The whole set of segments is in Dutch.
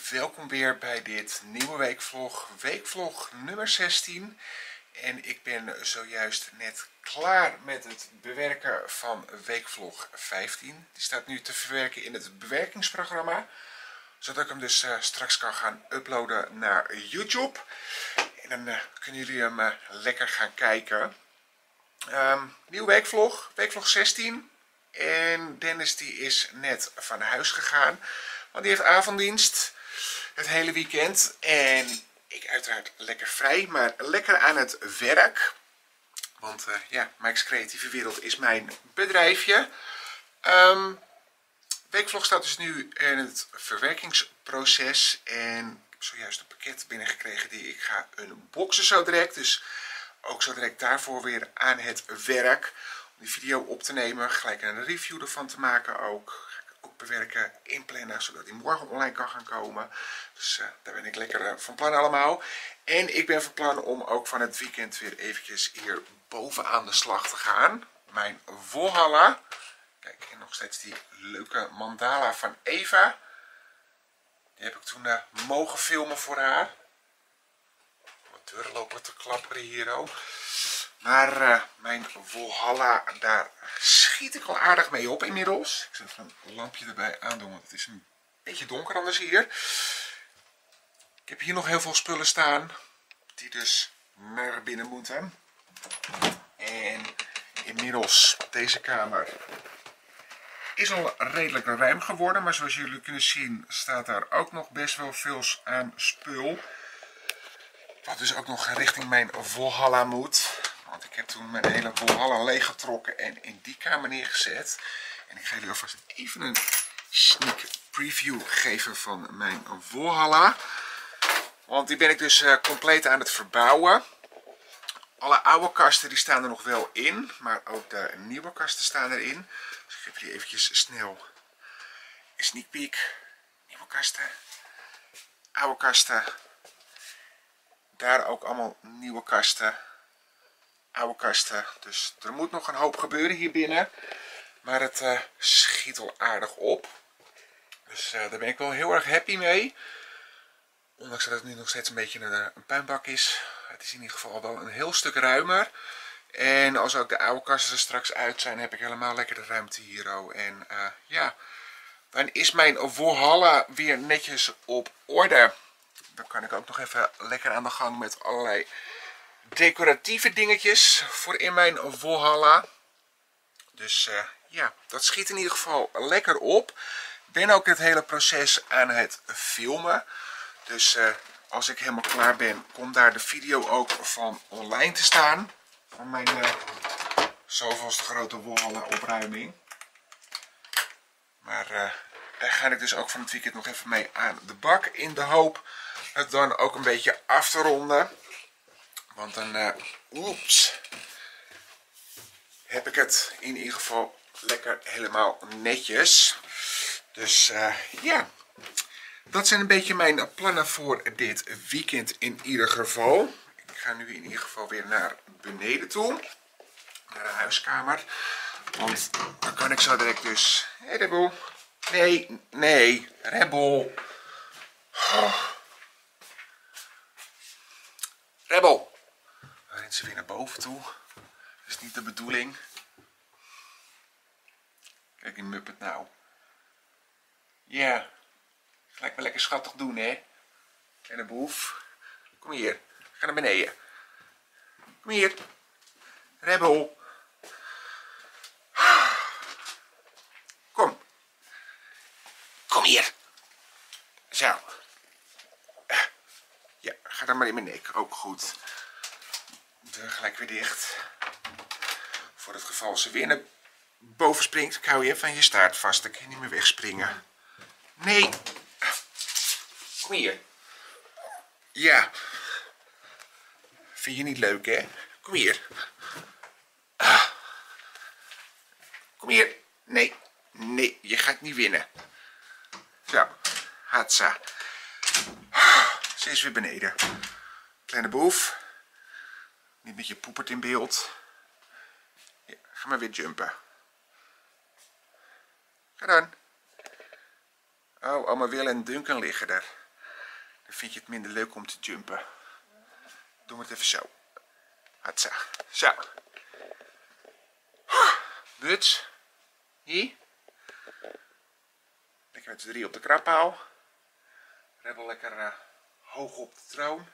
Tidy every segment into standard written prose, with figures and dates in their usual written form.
welkom weer bij dit nieuwe weekvlog, weekvlog nummer 16. En ik ben zojuist net klaar met het bewerken van weekvlog 15. Die staat nu te verwerken in het bewerkingsprogramma, zodat ik hem dus straks kan gaan uploaden naar YouTube. En dan kunnen jullie hem lekker gaan kijken. Nieuwe weekvlog, weekvlog 16. En Dennis die is net van huis gegaan, want die heeft avonddienst het hele weekend. En ik uiteraard lekker vrij, maar lekker aan het werk. Want ja, Mike's Creatieve Wereld is mijn bedrijfje. Weekvlog staat dus nu in het verwerkingsproces. En ik heb zojuist een pakket binnengekregen die ik ga unboxen zo direct. Dus ook zo direct daarvoor weer aan het werk. Om die video op te nemen, gelijk een review ervan te maken ook. Ga ik ook bewerken, inplannen, zodat die morgen online kan gaan komen. Dus daar ben ik lekker van plan allemaal. En ik ben van plan om ook van het weekend weer eventjes hier boven aan de slag te gaan. Mijn Valhalla. Kijk, en nog steeds die leuke mandala van Eva. Die heb ik toen mogen filmen voor haar. Wat deuren lopen te klapperen hier ook. Maar mijn Valhalla, daar schiet ik al aardig mee op inmiddels. Ik zal even een lampje erbij aandoen, want het is een beetje donker anders hier. Ik heb hier nog heel veel spullen staan, die dus naar binnen moeten. En inmiddels, deze kamer is al redelijk ruim geworden. Maar zoals jullie kunnen zien, staat daar ook nog best wel veel aan spul. Wat dus ook nog richting mijn Valhalla moet. Want ik heb toen mijn hele Valhalla leeggetrokken en in die kamer neergezet. En ik ga jullie alvast even een sneak preview geven van mijn Valhalla. Want die ben ik dus compleet aan het verbouwen. Alle oude kasten die staan er nog wel in. Maar ook de nieuwe kasten staan erin. Dus ik geef jullie eventjes snel een sneak peek. Nieuwe kasten. Oude kasten. Daar ook allemaal nieuwe kasten. Oude kasten. Dus er moet nog een hoop gebeuren hier binnen. Maar het schiet al aardig op. Dus daar ben ik wel heel erg happy mee. Ondanks dat het nu nog steeds een beetje een puinbak is. Het is in ieder geval wel een heel stuk ruimer. En als ook de oude kasten er straks uit zijn, heb ik helemaal lekker de ruimte hier. En ja, dan is mijn Valhalla weer netjes op orde. Dan kan ik ook nog even lekker aan de gang met allerlei decoratieve dingetjes voor in mijn Valhalla. Dus ja, dat schiet in ieder geval lekker op. Ik ben ook het hele proces aan het filmen. Dus als ik helemaal klaar ben, komt daar de video ook van online te staan. Van mijn zoveelste grote Valhalla opruiming. Maar daar ga ik dus ook van het weekend nog even mee aan de bak. In de hoop het dan ook een beetje af te ronden. Want dan heb ik het in ieder geval lekker helemaal netjes. Dus ja, dat zijn een beetje mijn plannen voor dit weekend in ieder geval. Ik ga nu in ieder geval weer naar beneden toe. Naar de huiskamer. Want dan kan ik zo direct dus... Hé Rebel. Nee, Rebel. Rebel. Dan rent ze weer naar boven toe. Dat is niet de bedoeling. Kijk die muppet nou. Ja. Gelijk maar lekker schattig doen, hè. En de boef. Kom hier. Ga naar beneden. Kom hier. Rebel. Kom. Kom hier. Zo. Ja, ga dan maar in mijn nek. Ook goed. Deur gelijk weer dicht. Voor het geval ze weer naar boven springt. Ik hou je van je staart vast. Dan kan je niet meer wegspringen. Nee. Kom hier. Ja. Vind je niet leuk, hè? Kom hier. Kom hier. Nee, je gaat niet winnen. Zo. Hatsa. Ze is weer beneden. Kleine boef. Niet met je poepert in beeld. Ja, ga maar weer jumpen. Ga dan. Oh, oma Wil en Duncan liggen er. Dan vind je het minder leuk om te jumpen. Doen we het even zo. Hatsa. Zo. Buts. Hier. Lekker met z'n 3 op de krabpaal. Rebel lekker hoog op de troon.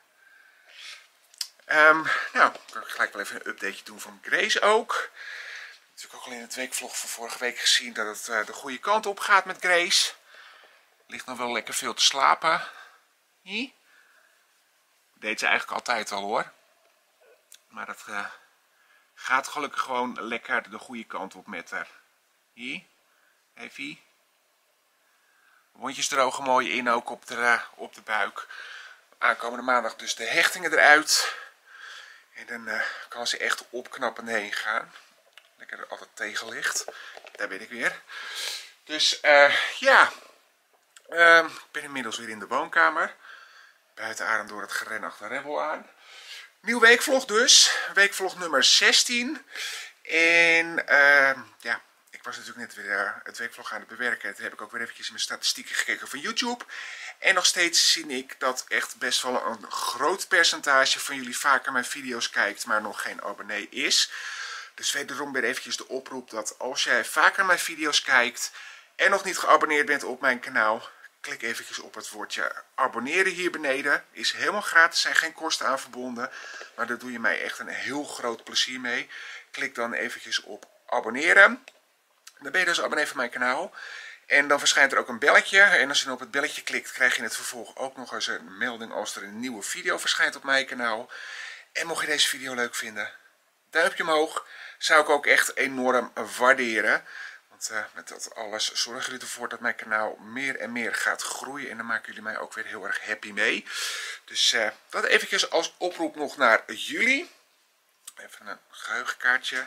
Nou, ik kan gelijk wel even een updateje doen van Grace ook. Natuurlijk ook al in het weekvlog van vorige week gezien dat het de goede kant op gaat met Grace. Ligt nog wel lekker veel te slapen. Hier. Deed ze eigenlijk altijd al hoor. Maar dat gaat gelukkig gewoon lekker de goede kant op met haar. Hier. Even. Wondjes drogen mooi in ook op de buik. Aankomende maandag dus de hechtingen eruit. En dan kan ze echt opknappend heen gaan. Lekker er altijd tegen ligt. Daar ben ik weer. Dus ja. Ik ben inmiddels weer in de woonkamer. Buiten adem door het geren achter Rebel aan. Nieuw weekvlog dus. Weekvlog nummer 16. En ja, ik was natuurlijk net weer het weekvlog aan het bewerken. Toen heb ik ook weer eventjes in mijn statistieken gekeken van YouTube. En nog steeds zie ik dat echt best wel een groot percentage van jullie vaker mijn video's kijkt, maar nog geen abonnee is. Dus wederom weer eventjes de oproep dat als jij vaker mijn video's kijkt en nog niet geabonneerd bent op mijn kanaal, klik eventjes op het woordje abonneren hier beneden. Is helemaal gratis, zijn geen kosten aan verbonden. Maar daar doe je mij echt een heel groot plezier mee. Klik dan eventjes op abonneren. Dan ben je dus abonnee van mijn kanaal. En dan verschijnt er ook een belletje. En als je dan op het belletje klikt, krijg je in het vervolg ook nog eens een melding als er een nieuwe video verschijnt op mijn kanaal. En mocht je deze video leuk vinden, duimpje omhoog. Zou ik ook echt enorm waarderen. Want met dat alles zorgen jullie ervoor dat mijn kanaal meer en meer gaat groeien. En dan maken jullie mij ook weer heel erg happy mee. Dus dat eventjes als oproep nog naar jullie. Even een geheugenkaartje.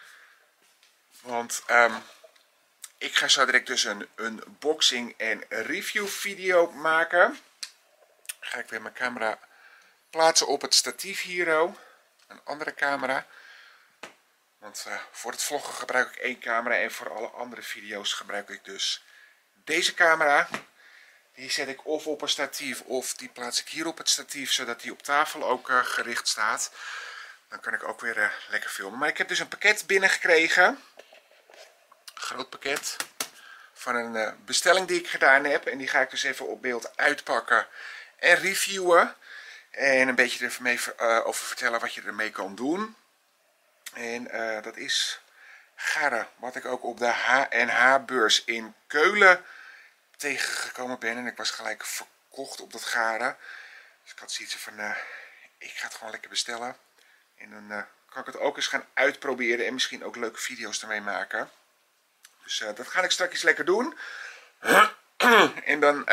Want ik ga zo direct dus een unboxing en review video maken. Ga ik weer mijn camera plaatsen op het statief hier. Een andere camera. Want voor het vloggen gebruik ik 1 camera en voor alle andere video's gebruik ik dus deze camera. Die zet ik of op een statief of die plaats ik hier op het statief, zodat die op tafel ook gericht staat. Dan kan ik ook weer lekker filmen. Maar ik heb dus een pakket binnengekregen. Groot pakket. Van een bestelling die ik gedaan heb. En die ga ik dus even op beeld uitpakken en reviewen. En een beetje er even mee over vertellen wat je ermee kan doen. En dat is garen, wat ik ook op de H&H-beurs in Keulen tegengekomen ben. En ik was gelijk verkocht op dat garen. Dus ik had zoiets van, ik ga het gewoon lekker bestellen. En dan kan ik het ook eens gaan uitproberen en misschien ook leuke video's ermee maken. Dus dat ga ik straks lekker doen. En dan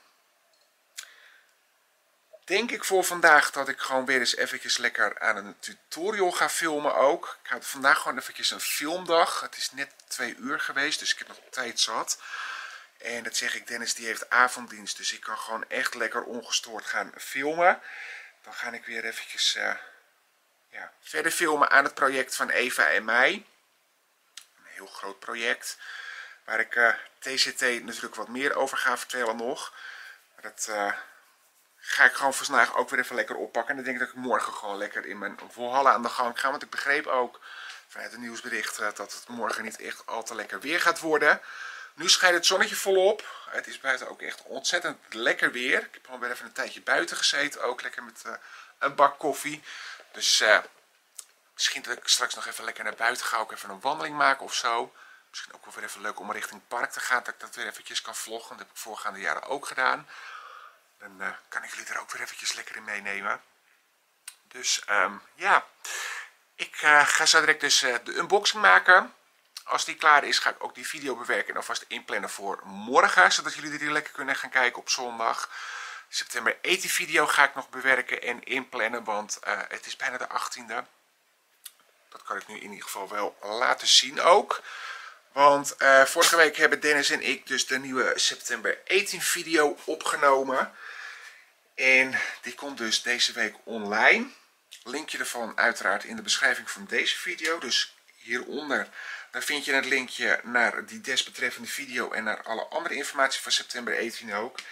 denk ik voor vandaag dat ik gewoon weer eens eventjes lekker aan een tutorial ga filmen ook. Ik had vandaag gewoon eventjes een filmdag. Het is net 2 uur geweest, dus ik heb nog tijd zat. En dat zeg ik, Dennis die heeft avonddienst, dus ik kan gewoon echt lekker ongestoord gaan filmen. Dan ga ik weer eventjes ja, verder filmen aan het project van Eva en mij. Een heel groot project, waar ik TCT natuurlijk wat meer over ga vertellen nog. Maar dat ga ik gewoon vandaag ook weer even lekker oppakken. En dan denk ik dat ik morgen gewoon lekker in mijn Valhalla aan de gang ga. Want ik begreep ook vanuit het nieuwsbericht dat het morgen niet echt al te lekker weer gaat worden. Nu schijnt het zonnetje volop. Het is buiten ook echt ontzettend lekker weer. Ik heb gewoon weer even een tijdje buiten gezeten. Ook lekker met een bak koffie. Dus misschien dat ik straks nog even lekker naar buiten ga. Ook even een wandeling maken of zo. Misschien ook wel weer even leuk om richting het park te gaan. Dat ik dat weer eventjes kan vloggen. Dat heb ik voorgaande jaren ook gedaan. Dan kan ik jullie er ook weer eventjes lekker in meenemen. Dus ja, ik ga zo direct dus de unboxing maken. Als die klaar is, ga ik ook die video bewerken en alvast inplannen voor morgen. Zodat jullie er lekker kunnen gaan kijken op zondag. September 18 video ga ik nog bewerken en inplannen, want het is bijna de 18e. Dat kan ik nu in ieder geval wel laten zien ook. Want vorige week hebben Dennis en ik dus de nieuwe September 18 video opgenomen. En die komt dus deze week online. Linkje ervan uiteraard in de beschrijving van deze video. Dus hieronder daar vind je het linkje naar die desbetreffende video en naar alle andere informatie van September 18 ook.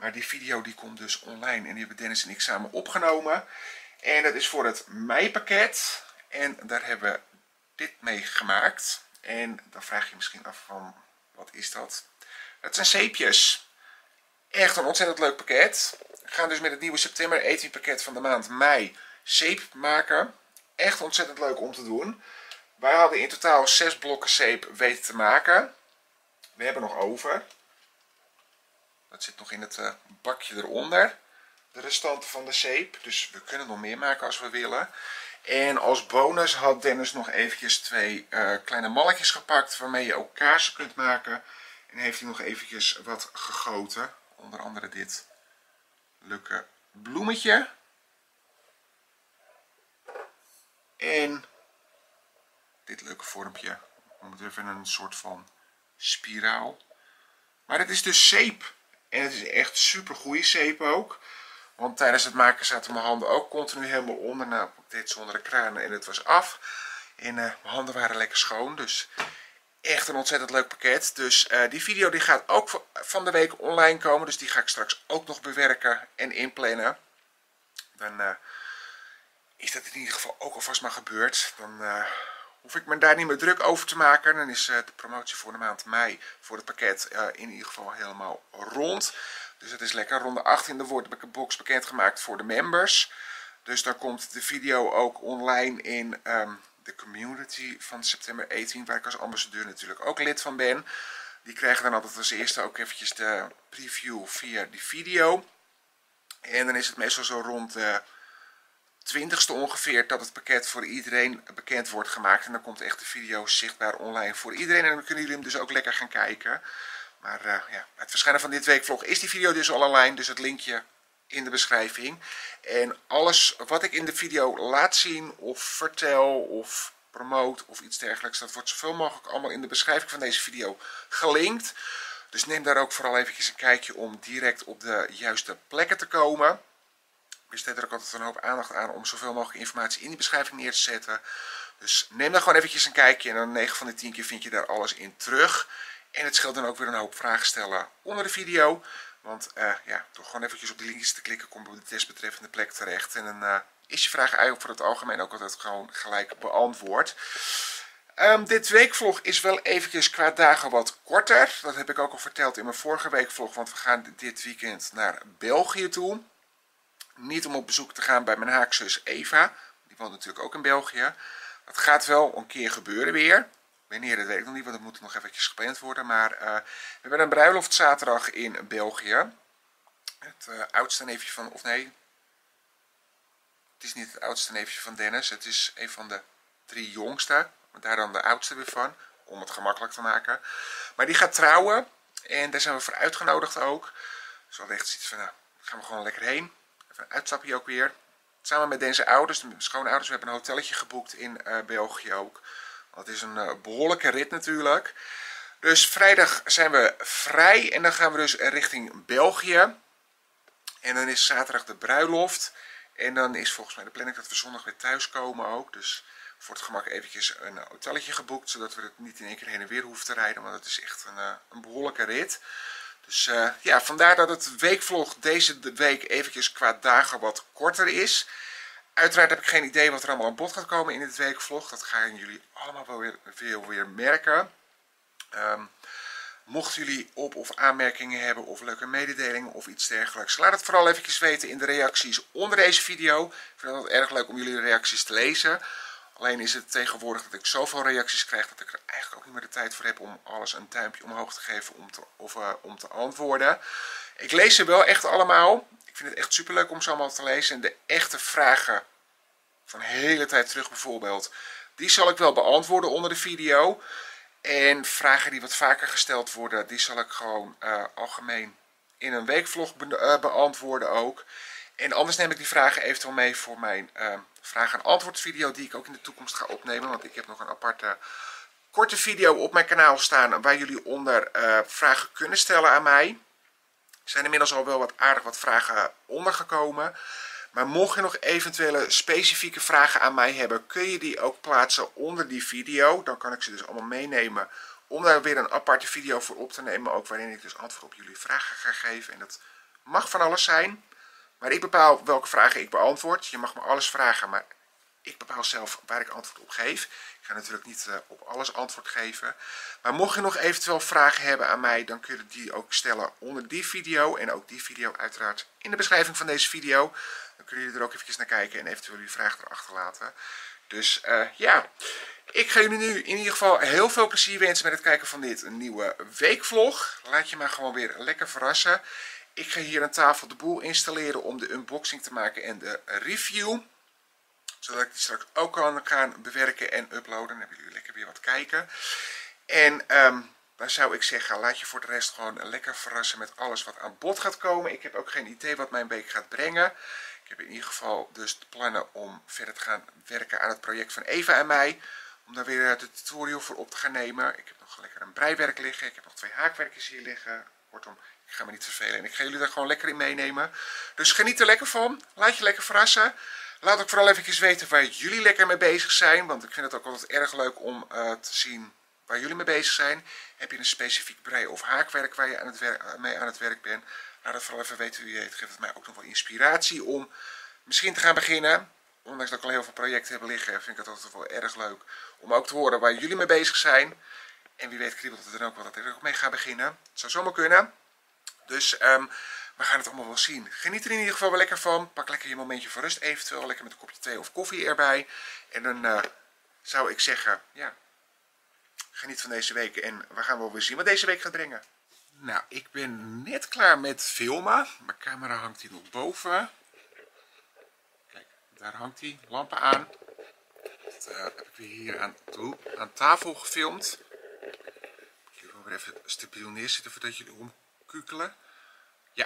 Maar die video die komt dus online en die hebben Dennis en ik samen opgenomen. En dat is voor het meipakket. En daar hebben we dit mee gemaakt. En dan vraag je misschien af van, wat is dat? Dat zijn zeepjes. Echt een ontzettend leuk pakket. We gaan dus met het nieuwe september 18 pakket van de maand mei zeep maken. Echt ontzettend leuk om te doen. Wij hadden in totaal 6 blokken zeep weten te maken. We hebben nog over. Dat zit nog in het bakje eronder. De restanten van de zeep. Dus we kunnen nog meer maken als we willen. En als bonus had Dennis nog eventjes 2 kleine malletjes gepakt. Waarmee je ook kaarsen kunt maken. En heeft hij nog eventjes wat gegoten. Onder andere dit leuke bloemetje. En dit leuke vormpje. Ik noem het even een soort van spiraal. Maar het is dus zeep. En het is echt super goede zeep ook. Want tijdens het maken zaten mijn handen ook continu helemaal onder. Nou, ik deed zonder de kraan en het was af. En mijn handen waren lekker schoon. Dus echt een ontzettend leuk pakket. Dus die video die gaat ook van de week online komen. Dus die ga ik straks ook nog bewerken en inplannen. Dan is dat in ieder geval ook alvast maar gebeurd. Dan hoef ik me daar niet meer druk over te maken. Dan is de promotie voor de maand mei voor het pakket in ieder geval helemaal rond. Dus het is lekker. Ronde 18e wordt de box bekendgemaakt voor de members. Dus dan komt de video ook online in de community van september 18. Waar ik als ambassadeur natuurlijk ook lid van ben. Die krijgen dan altijd als eerste ook eventjes de preview via die video. En dan is het meestal zo rond de 20ste ongeveer dat het pakket voor iedereen bekend wordt gemaakt. En dan komt echt de video zichtbaar online voor iedereen. En dan kunnen jullie hem dus ook lekker gaan kijken. Maar ja, het verschijnen van dit weekvlog is die video dus al online. Dus het linkje in de beschrijving. En alles wat ik in de video laat zien of vertel of promote of iets dergelijks. Dat wordt zoveel mogelijk allemaal in de beschrijving van deze video gelinkt. Dus neem daar ook vooral eventjes een kijkje om direct op de juiste plekken te komen. Ik besteed er ook altijd een hoop aandacht aan om zoveel mogelijk informatie in die beschrijving neer te zetten. Dus neem daar gewoon eventjes een kijkje en dan 9 van de 10 keer vind je daar alles in terug. En het scheelt dan ook weer een hoop vragen stellen onder de video. Want ja, door gewoon eventjes op die linkjes te klikken kom je op de desbetreffende plek terecht. En dan is je vraag eigenlijk voor het algemeen ook altijd gewoon gelijk beantwoord. Dit weekvlog is wel eventjes qua dagen wat korter. Dat heb ik ook al verteld in mijn vorige weekvlog. Want we gaan dit weekend naar België toe. Niet om op bezoek te gaan bij mijn haakzus Eva. Die woont natuurlijk ook in België. Dat gaat wel een keer gebeuren weer. Wanneer, dat weet ik nog niet, want dat moet nog eventjes gepland worden. Maar we hebben een bruiloft zaterdag in België. Het oudste neefje van, of nee, het is niet het oudste neefje van Dennis. Het is een van de 3 jongste. Daar dan de oudste weer van, om het gemakkelijk te maken. Maar die gaat trouwen. En daar zijn we voor uitgenodigd ook. Dus we hadden echt zoiets van, nou, gaan we gewoon lekker heen. Even een uitstapje ook weer. Samen met deze ouders, de schoonouders, we hebben een hotelletje geboekt in België ook. Dat is een behoorlijke rit natuurlijk. Dus vrijdag zijn we vrij en dan gaan we dus richting België. En dan is zaterdag de bruiloft. En dan is volgens mij de planning dat we zondag weer thuis komen ook. Dus voor het gemak eventjes een hotelletje geboekt. Zodat we het niet in één keer heen en weer hoeven te rijden. Want het is echt een behoorlijke rit. Dus ja, vandaar dat het weekvlog deze week eventjes qua dagen wat korter is. Uiteraard heb ik geen idee wat er allemaal aan bod gaat komen in dit weekvlog. Dat gaan jullie allemaal wel weer merken. Mochten jullie op- of aanmerkingen hebben of leuke mededelingen of iets dergelijks. Laat het vooral eventjes weten in de reacties onder deze video. Ik vind het erg leuk om jullie reacties te lezen. Alleen is het tegenwoordig dat ik zoveel reacties krijg dat ik er eigenlijk ook niet meer de tijd voor heb om alles een duimpje omhoog te geven om te antwoorden. Ik lees ze wel echt allemaal. Ik vind het echt super leuk om ze allemaal te lezen. En de echte vragen van een hele tijd terug bijvoorbeeld, die zal ik wel beantwoorden onder de video. En vragen die wat vaker gesteld worden, die zal ik gewoon algemeen in een weekvlog beantwoorden ook. En anders neem ik die vragen eventueel mee voor mijn vraag- en antwoord video die ik ook in de toekomst ga opnemen. Want ik heb nog een aparte korte video op mijn kanaal staan waar jullie onder vragen kunnen stellen aan mij. Er zijn inmiddels al wel wat vragen ondergekomen. Maar mocht je nog eventuele specifieke vragen aan mij hebben, kun je die ook plaatsen onder die video. Dan kan ik ze dus allemaal meenemen om daar weer een aparte video voor op te nemen. Ook waarin ik dus antwoord op jullie vragen ga geven. En dat Mag van alles zijn. Maar ik bepaal welke vragen ik beantwoord. Je mag me alles vragen, maar ik bepaal zelf waar ik antwoord op geef. Ik ga natuurlijk niet op alles antwoord geven. Maar mocht je nog eventueel vragen hebben aan mij, dan kun je die ook stellen onder die video. En ook die video uiteraard in de beschrijving van deze video. Dan kunnen jullie er ook even naar kijken en eventueel jullie vragen erachter laten. Dus ja, ik ga jullie nu in ieder geval heel veel plezier wensen met het kijken van dit nieuwe weekvlog. Laat je maar gewoon weer lekker verrassen. Ik ga hier aan tafel de boel installeren om de unboxing te maken en de review. Zodat ik die straks ook kan gaan bewerken en uploaden. Dan hebben jullie lekker weer wat kijken. En dan zou ik zeggen, laat je voor de rest gewoon lekker verrassen met alles wat aan bod gaat komen. Ik heb ook geen idee wat mijn week gaat brengen. Ik heb in ieder geval dus de plannen om verder te gaan werken aan het project van Eva en mij. Om daar weer de tutorial voor op te gaan nemen. Ik heb nog lekker een breiwerk liggen. Ik heb nog 2 haakwerkjes hier liggen. Kortom, ik ga me niet vervelen en ik ga jullie daar gewoon lekker in meenemen. Dus geniet er lekker van. Laat je lekker verrassen. Laat ook vooral even weten waar jullie lekker mee bezig zijn. Want ik vind het ook altijd erg leuk om te zien waar jullie mee bezig zijn. Heb je een specifiek brei- of haakwerk waar je mee aan het werk bent? Laat het vooral even weten wie je het. Geeft het mij ook nog wel inspiratie om misschien te gaan beginnen. Ondanks dat ik al heel veel projecten heb liggen, vind ik het altijd wel erg leuk om ook te horen waar jullie mee bezig zijn. En wie weet kriebelt het er ook wel dat ik er ook mee ga beginnen. Het zou zomaar kunnen. Dus we gaan het allemaal wel zien. Geniet er in ieder geval wel lekker van. Pak lekker je momentje van rust eventueel. Lekker met een kopje thee of koffie erbij. En dan zou ik zeggen, ja, geniet van deze week. En we gaan wel weer zien wat deze week gaat brengen. Nou, ik ben net klaar met filmen. Mijn camera hangt hier nog boven. Kijk, daar hangt hij. Lampen aan. Dat heb ik weer hier aan tafel gefilmd. Ik wil weer even stabiel neerzitten voordat jullie omkukelen. Ja,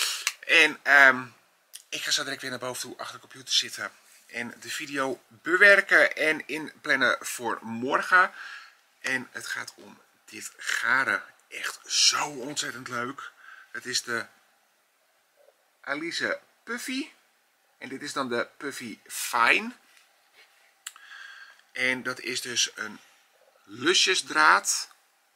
en ik ga zo direct weer naar boven toe achter de computer zitten en de video bewerken en inplannen voor morgen. En het gaat om dit garen. Echt zo ontzettend leuk. Het is de Alize Puffy. En dit is dan de Puffy Fine. En dat is dus een lusjesdraad.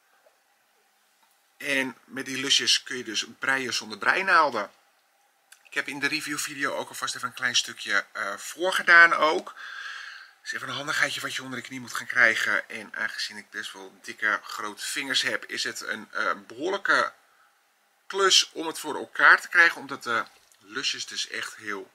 En met die lusjes kun je dus breien zonder breinaalden. Ik heb in de reviewvideo ook alvast even een klein stukje voorgedaan ook. Dat is even een handigheidje wat je onder de knie moet gaan krijgen. En aangezien ik best wel dikke grote vingers heb, is het een behoorlijke klus om het voor elkaar te krijgen. Omdat de lusjes dus echt heel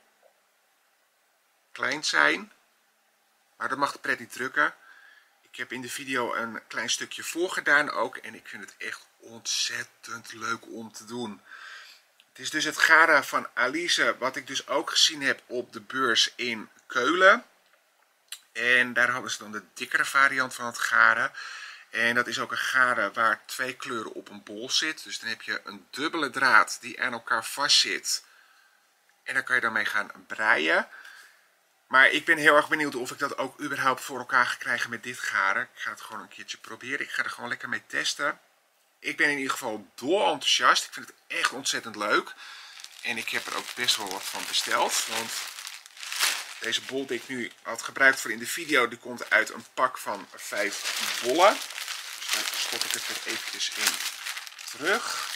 klein zijn. Maar dat mag de pret niet drukken. Ik heb in de video een klein stukje voorgedaan ook. En ik vind het echt ontzettend leuk om te doen. Het is dus het garen van Alize, wat ik dus ook gezien heb op de beurs in Keulen. En daar hadden ze dan de dikkere variant van het garen. En dat is ook een garen waar 2 kleuren op een bol zit. Dus dan heb je een dubbele draad die aan elkaar vast zit. En daar kan je dan mee gaan breien. Maar ik ben heel erg benieuwd of ik dat ook überhaupt voor elkaar ga krijgen met dit garen. Ik ga het gewoon een keertje proberen. Ik ga er gewoon lekker mee testen. Ik ben in ieder geval doorenthousiast. Ik vind het echt ontzettend leuk. En ik heb er ook best wel wat van besteld. Want deze bol die ik nu had gebruikt voor in de video, die komt uit een pak van 5 bollen. Dus daar stop ik het er eventjes in terug.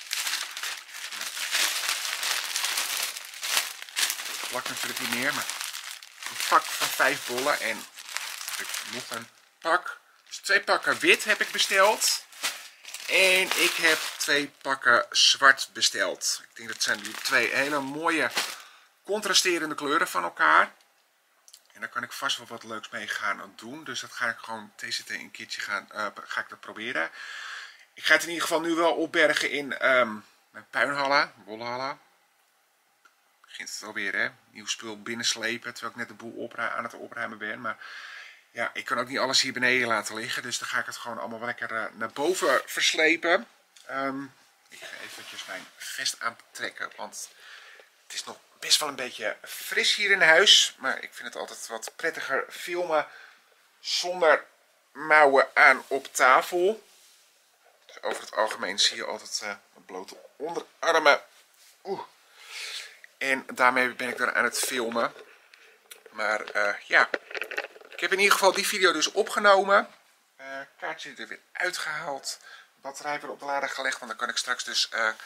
Het plakt natuurlijk niet meer, maar een pak van 5 bollen. En heb ik nog een pak. Dus 2 pakken wit heb ik besteld. En ik heb 2 pakken zwart besteld. Ik denk dat zijn die 2 hele mooie contrasterende kleuren van elkaar. En daar kan ik vast wel wat leuks mee gaan doen. Dus dat ga ik gewoon TCT een keertje ga ik dat proberen. Ik ga het in ieder geval nu wel opbergen in mijn puinhallen, wollenhallen. Begint het alweer, hè? Nieuw spul binnenslepen, terwijl ik net de boel aan het opruimen ben. Maar ja, ik kan ook niet alles hier beneden laten liggen. Dus dan ga ik het gewoon allemaal wel lekker naar boven verslepen. Ik ga eventjes mijn vest aantrekken, want het is nog best wel een beetje fris hier in huis. Maar ik vind het altijd wat prettiger filmen zonder mouwen aan op tafel. Dus over het algemeen zie je altijd mijn blote onderarmen. En daarmee ben ik dan aan het filmen. Maar ja, ik heb in ieder geval die video dus opgenomen. Kaartje er weer uitgehaald. Batterij weer op de lader gelegd. Want dan kan ik straks dus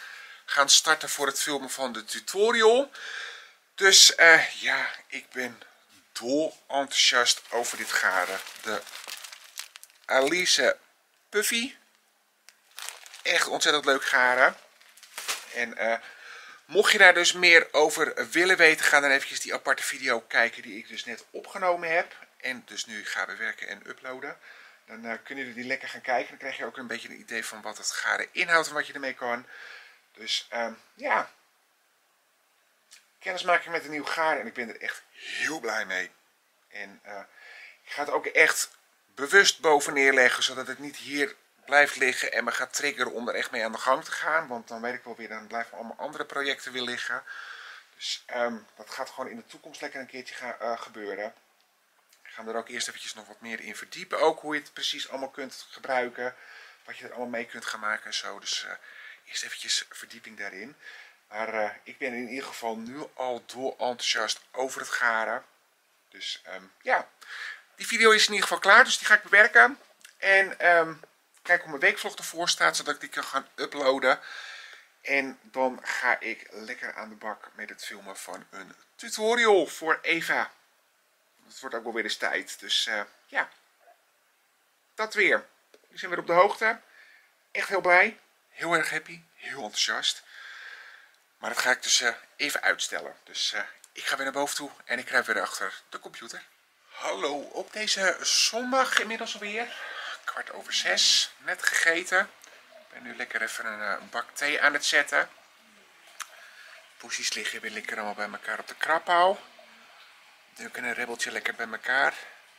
gaan starten voor het filmen van de tutorial. Dus ja, ik ben dol enthousiast over dit garen. De Alize Puffy. Echt ontzettend leuk garen. En mocht je daar dus meer over willen weten, ga dan eventjes die aparte video kijken die ik dus net opgenomen heb. En dus nu ga bewerken en uploaden. Dan kunnen jullie die lekker gaan kijken. Dan krijg je ook een beetje een idee van wat het garen inhoudt en wat je ermee kan. Dus ja, kennismaking met een nieuw garen en ik ben er echt heel blij mee. En ik ga het ook echt bewust boven neerleggen, zodat het niet hier blijft liggen en me gaat triggeren om er echt mee aan de gang te gaan. Want dan weet ik wel weer, dan blijven allemaal andere projecten weer liggen. Dus dat gaat gewoon in de toekomst lekker een keertje gebeuren. Ik ga er ook eerst eventjes nog wat meer in verdiepen. Ook hoe je het precies allemaal kunt gebruiken. Wat je er allemaal mee kunt gaan maken en zo. Dus eerst eventjes verdieping daarin. Maar ik ben in ieder geval nu al dol enthousiast over het garen. Dus ja, die video is in ieder geval klaar. Dus die ga ik bewerken. En kijk hoe mijn weekvlog ervoor staat. Zodat ik die kan gaan uploaden. En dan ga ik lekker aan de bak met het filmen van een tutorial voor Eva. Het wordt ook wel weer eens tijd. Dus ja, dat weer. We zijn weer op de hoogte. Echt heel blij. Heel erg happy. Heel enthousiast. Maar dat ga ik dus even uitstellen. Dus ik ga weer naar boven toe en ik kruip weer achter de computer. Hallo, op deze zondag inmiddels alweer. 5:15. Net gegeten. Ik ben nu lekker even een bak thee aan het zetten. Poesies liggen weer lekker allemaal bij elkaar op de kraphouw. Duk en een ribbeltje lekker bij elkaar.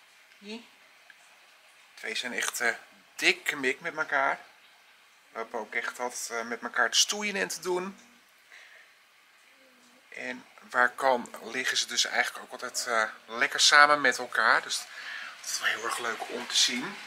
Twee zijn echt dik mik met elkaar. We hebben ook echt wat met elkaar te stoeien en te doen. En waar kan liggen ze dus eigenlijk ook altijd lekker samen met elkaar. Dus dat is wel heel erg leuk om te zien.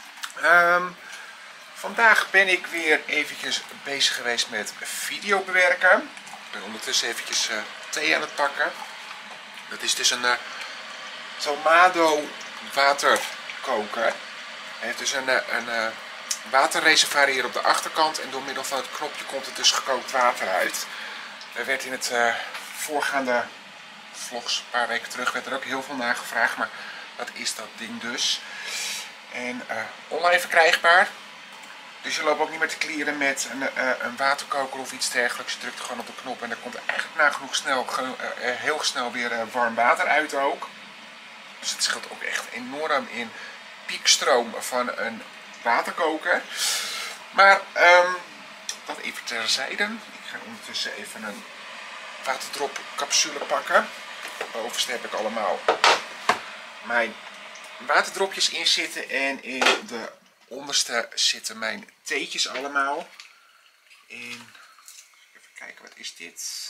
Vandaag ben ik weer eventjes bezig geweest met video bewerken. Ik ben ondertussen eventjes thee aan het pakken. Dat is dus een Tomado waterkoker. Hij heeft dus een waterreservoir hier op de achterkant. En door middel van het knopje komt er dus gekookt water uit. Er werd in het voorgaande vlogs, een paar weken terug, werd er ook heel veel naar gevraagd. Maar dat is dat ding dus. En online verkrijgbaar. Dus je loopt ook niet meer te klieren met een waterkoker of iets dergelijks. Je drukt gewoon op de knop en er komt eigenlijk nagenoeg heel snel weer warm water uit ook. Dus het scheelt ook echt enorm in piekstroom van een waterkoker. Maar dat even terzijde. Ik ga ondertussen even een waterdrop capsule pakken. Bovenste heb ik allemaal mijn waterdropjes in zitten. En in de onderste zitten mijn theetjes allemaal. En even kijken, wat is dit?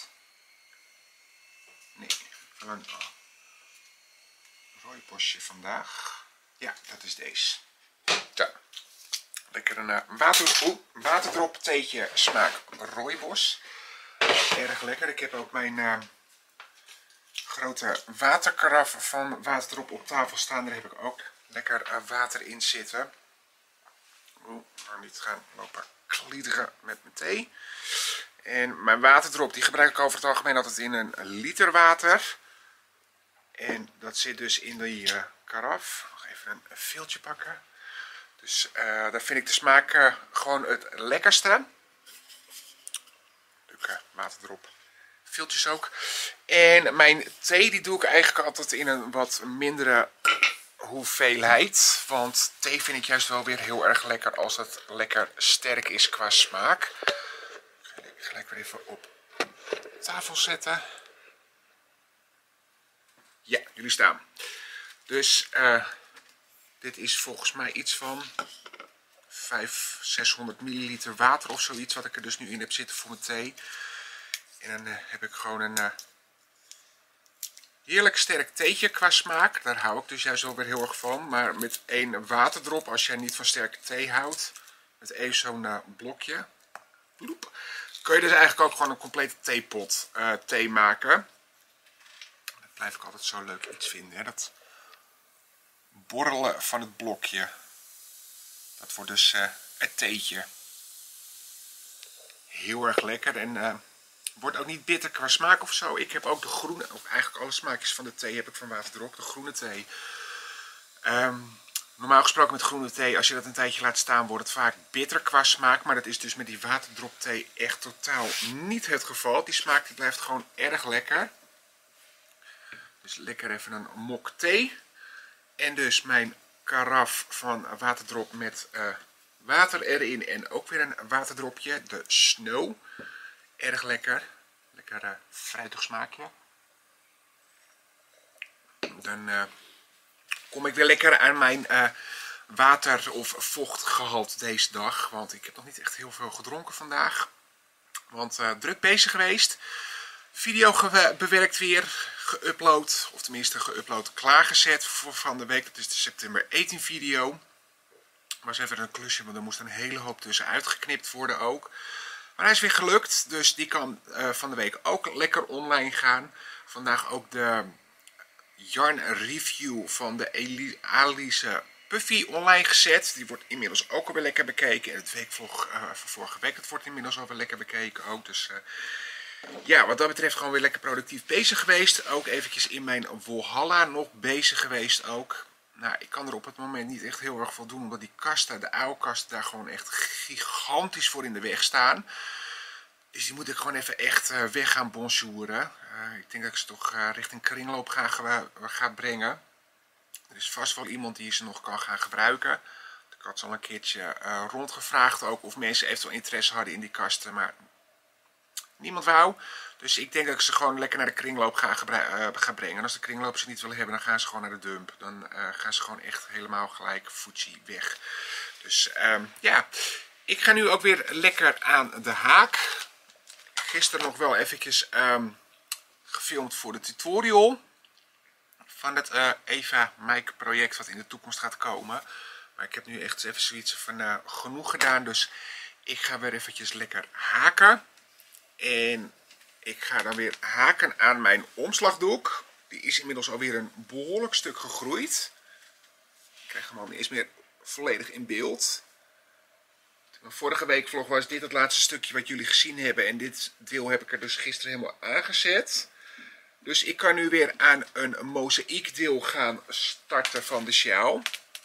Nee, een rooibosje vandaag. Ja, dat is deze. Zo. Lekker een waterdrop theetje smaak rooibos. Erg lekker. Ik heb ook mijn grote waterkaraf van waterdrop op tafel staan. Daar heb ik ook lekker water in zitten. Maar niet gaan lopen kliederen met mijn thee. En mijn waterdrop die gebruik ik over het algemeen altijd in een liter water. En dat zit dus in die karaf. Nog even een viltje pakken. Dus daar vind ik de smaak gewoon het lekkerste. Leuke waterdrop. Viltjes ook. En mijn thee die doe ik eigenlijk altijd in een wat mindere hoeveelheid. Want thee vind ik juist wel weer heel erg lekker als het lekker sterk is qua smaak. Ik ga gelijk weer even op tafel zetten. Ja, jullie staan. Dus dit is volgens mij iets van 500-600 milliliter water of zoiets wat ik er dus nu in heb zitten voor mijn thee. En dan heb ik gewoon een heerlijk sterk theetje qua smaak. Daar hou ik dus juist wel weer heel erg van. Maar met één waterdrop, als jij niet van sterke thee houdt, met even zo'n blokje, bloep, kun je dus eigenlijk ook gewoon een complete theepot thee maken. Dat blijf ik altijd zo leuk iets vinden. Hè? Dat borrelen van het blokje. Dat wordt dus het theetje. heel erg lekker en wordt ook niet bitter qua smaak of zo. Ik heb ook de groene, of eigenlijk alle smaakjes van de thee heb ik van Waterdrop, de groene thee. Normaal gesproken met groene thee, als je dat een tijdje laat staan, wordt het vaak bitter qua smaak. Maar dat is dus met die Waterdrop thee echt totaal niet het geval. Die smaak die blijft gewoon erg lekker. Dus lekker even een mok thee. En dus mijn karaf van Waterdrop met water erin en ook weer een waterdropje, de Snow. Erg lekker. Lekker fruitig smaakje. Dan kom ik weer lekker aan mijn water- of vochtgehalte deze dag. Want ik heb nog niet echt heel veel gedronken vandaag. Want druk bezig geweest. Video bewerkt weer. Geüpload. Of tenminste geüpload klaargezet voor van de week. Dat is de September 18 video. Was even een klusje, want er moest een hele hoop tussen uitgeknipt worden ook. Maar hij is weer gelukt. Dus die kan van de week ook lekker online gaan. Vandaag ook de yarn review van de Alice Puffy online gezet. Die wordt inmiddels ook alweer lekker bekeken. En het weekvlog van vorige week, het wordt inmiddels alweer lekker bekeken ook. Dus ja, wat dat betreft gewoon weer lekker productief bezig geweest. Ook eventjes in mijn Walhalla nog bezig geweest ook. Nou, ik kan er op het moment niet echt heel erg veel doen, omdat die kasten, de uilkasten, daar gewoon echt gigantisch voor in de weg staan. Dus die moet ik gewoon even echt weg gaan bonjouren. Ik denk dat ik ze toch richting kringloop ga brengen. Er is vast wel iemand die ze nog kan gaan gebruiken. Ik had ze al een keertje rondgevraagd ook of mensen eventueel interesse hadden in die kasten, maar niemand wou. Dus ik denk dat ik ze gewoon lekker naar de kringloop ga brengen. En als de kringloop ze niet willen hebben, dan gaan ze gewoon naar de dump. Dan gaan ze gewoon echt helemaal gelijk Fuji weg. Dus ja, ik ga nu ook weer lekker aan de haak. Gisteren nog wel eventjes gefilmd voor de tutorial van het Eva Mike project wat in de toekomst gaat komen. Maar ik heb nu echt even zoiets van genoeg gedaan. Dus ik ga weer eventjes lekker haken. En ik ga dan weer haken aan mijn omslagdoek. Die is inmiddels alweer een behoorlijk stuk gegroeid. Ik krijg hem al niet eens meer volledig in beeld. Vorige week vlog was dit het laatste stukje wat jullie gezien hebben. En dit deel heb ik er dus gisteren helemaal aangezet. Dus ik kan nu weer aan een mozaïekdeel gaan starten van de sjaal.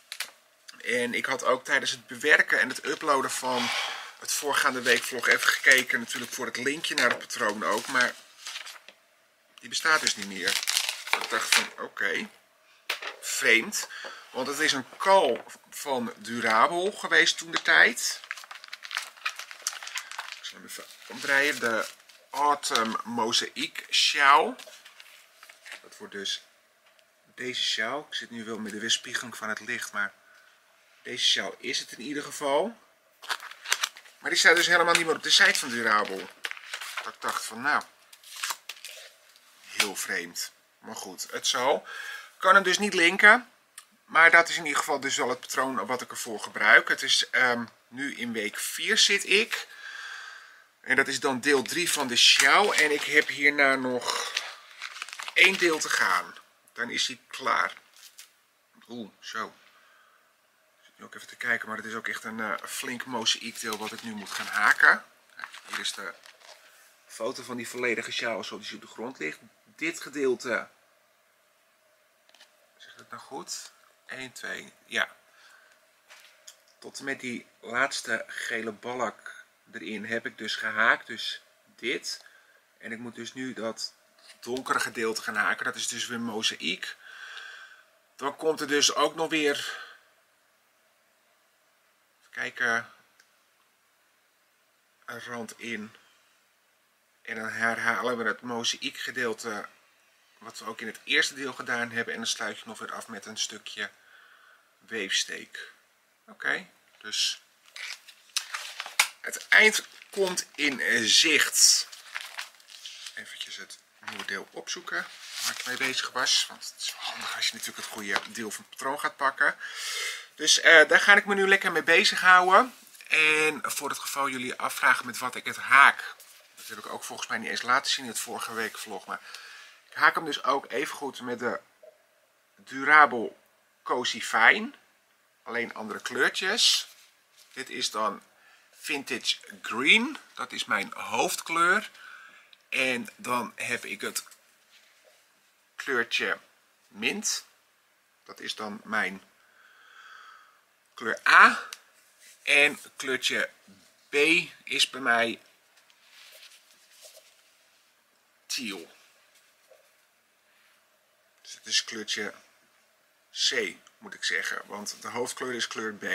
En ik had ook tijdens het bewerken en het uploaden van het voorgaande weekvlog even gekeken. Natuurlijk voor het linkje naar het patroon ook. Maar die bestaat dus niet meer. Ik dacht van oké, vreemd. Want het is een kal van Durabel geweest toen de tijd. Ik zal hem even omdraaien. De Autumn Mozaïek sjaal. Dat wordt dus deze sjaal. Ik zit nu wel met de weerspiegeling van het licht, maar deze sjaal is het in ieder geval. Maar die staat dus helemaal niet meer op de site van Durabel. Dat ik dacht van nou, heel vreemd. Maar goed, het zal. Ik kan hem dus niet linken. Maar dat is in ieder geval dus wel het patroon wat ik ervoor gebruik. Het is nu in week 4 zit ik. En dat is dan deel 3 van de sjaal. En ik heb hierna nog 1 deel te gaan. Dan is hij klaar. Oeh, zo. Ik zit nu ook even te kijken, maar het is ook echt een flink mozaïekdeel wat ik nu moet gaan haken. Hier is de foto van die volledige sjaal zoals die op de grond ligt. Dit gedeelte, zeg ik dat nou goed? 1, 2, ja. Tot en met die laatste gele balk erin heb ik dus gehaakt. Dus dit. En ik moet dus nu dat donkere gedeelte gaan haken. Dat is dus weer mozaïek. Dan komt er dus ook nog weer, even kijken, een rand in. En dan herhalen we het mozaïek gedeelte wat we ook in het eerste deel gedaan hebben. En dan sluit je nog weer af met een stukje weefsteek. Oké, dus het eind komt in zicht. Eventjes het nieuwe deel opzoeken waar ik mee bezig was. Want het is wel handig als je natuurlijk het goede deel van het patroon gaat pakken. Dus daar ga ik me nu lekker mee bezighouden. En voor het geval jullie afvragen met wat ik het haak. Dat heb ik ook volgens mij niet eens laten zien in het vorige week vlog. Maar ik haak hem dus ook even goed met de Durabel Cozy Fine. Alleen andere kleurtjes. Dit is dan 4,5 Vintage Green. Dat is mijn hoofdkleur. En dan heb ik het kleurtje Mint. Dat is dan mijn kleur A. En kleurtje B is bij mij teal. Dus het is kleurtje C, moet ik zeggen. Want de hoofdkleur is kleur B.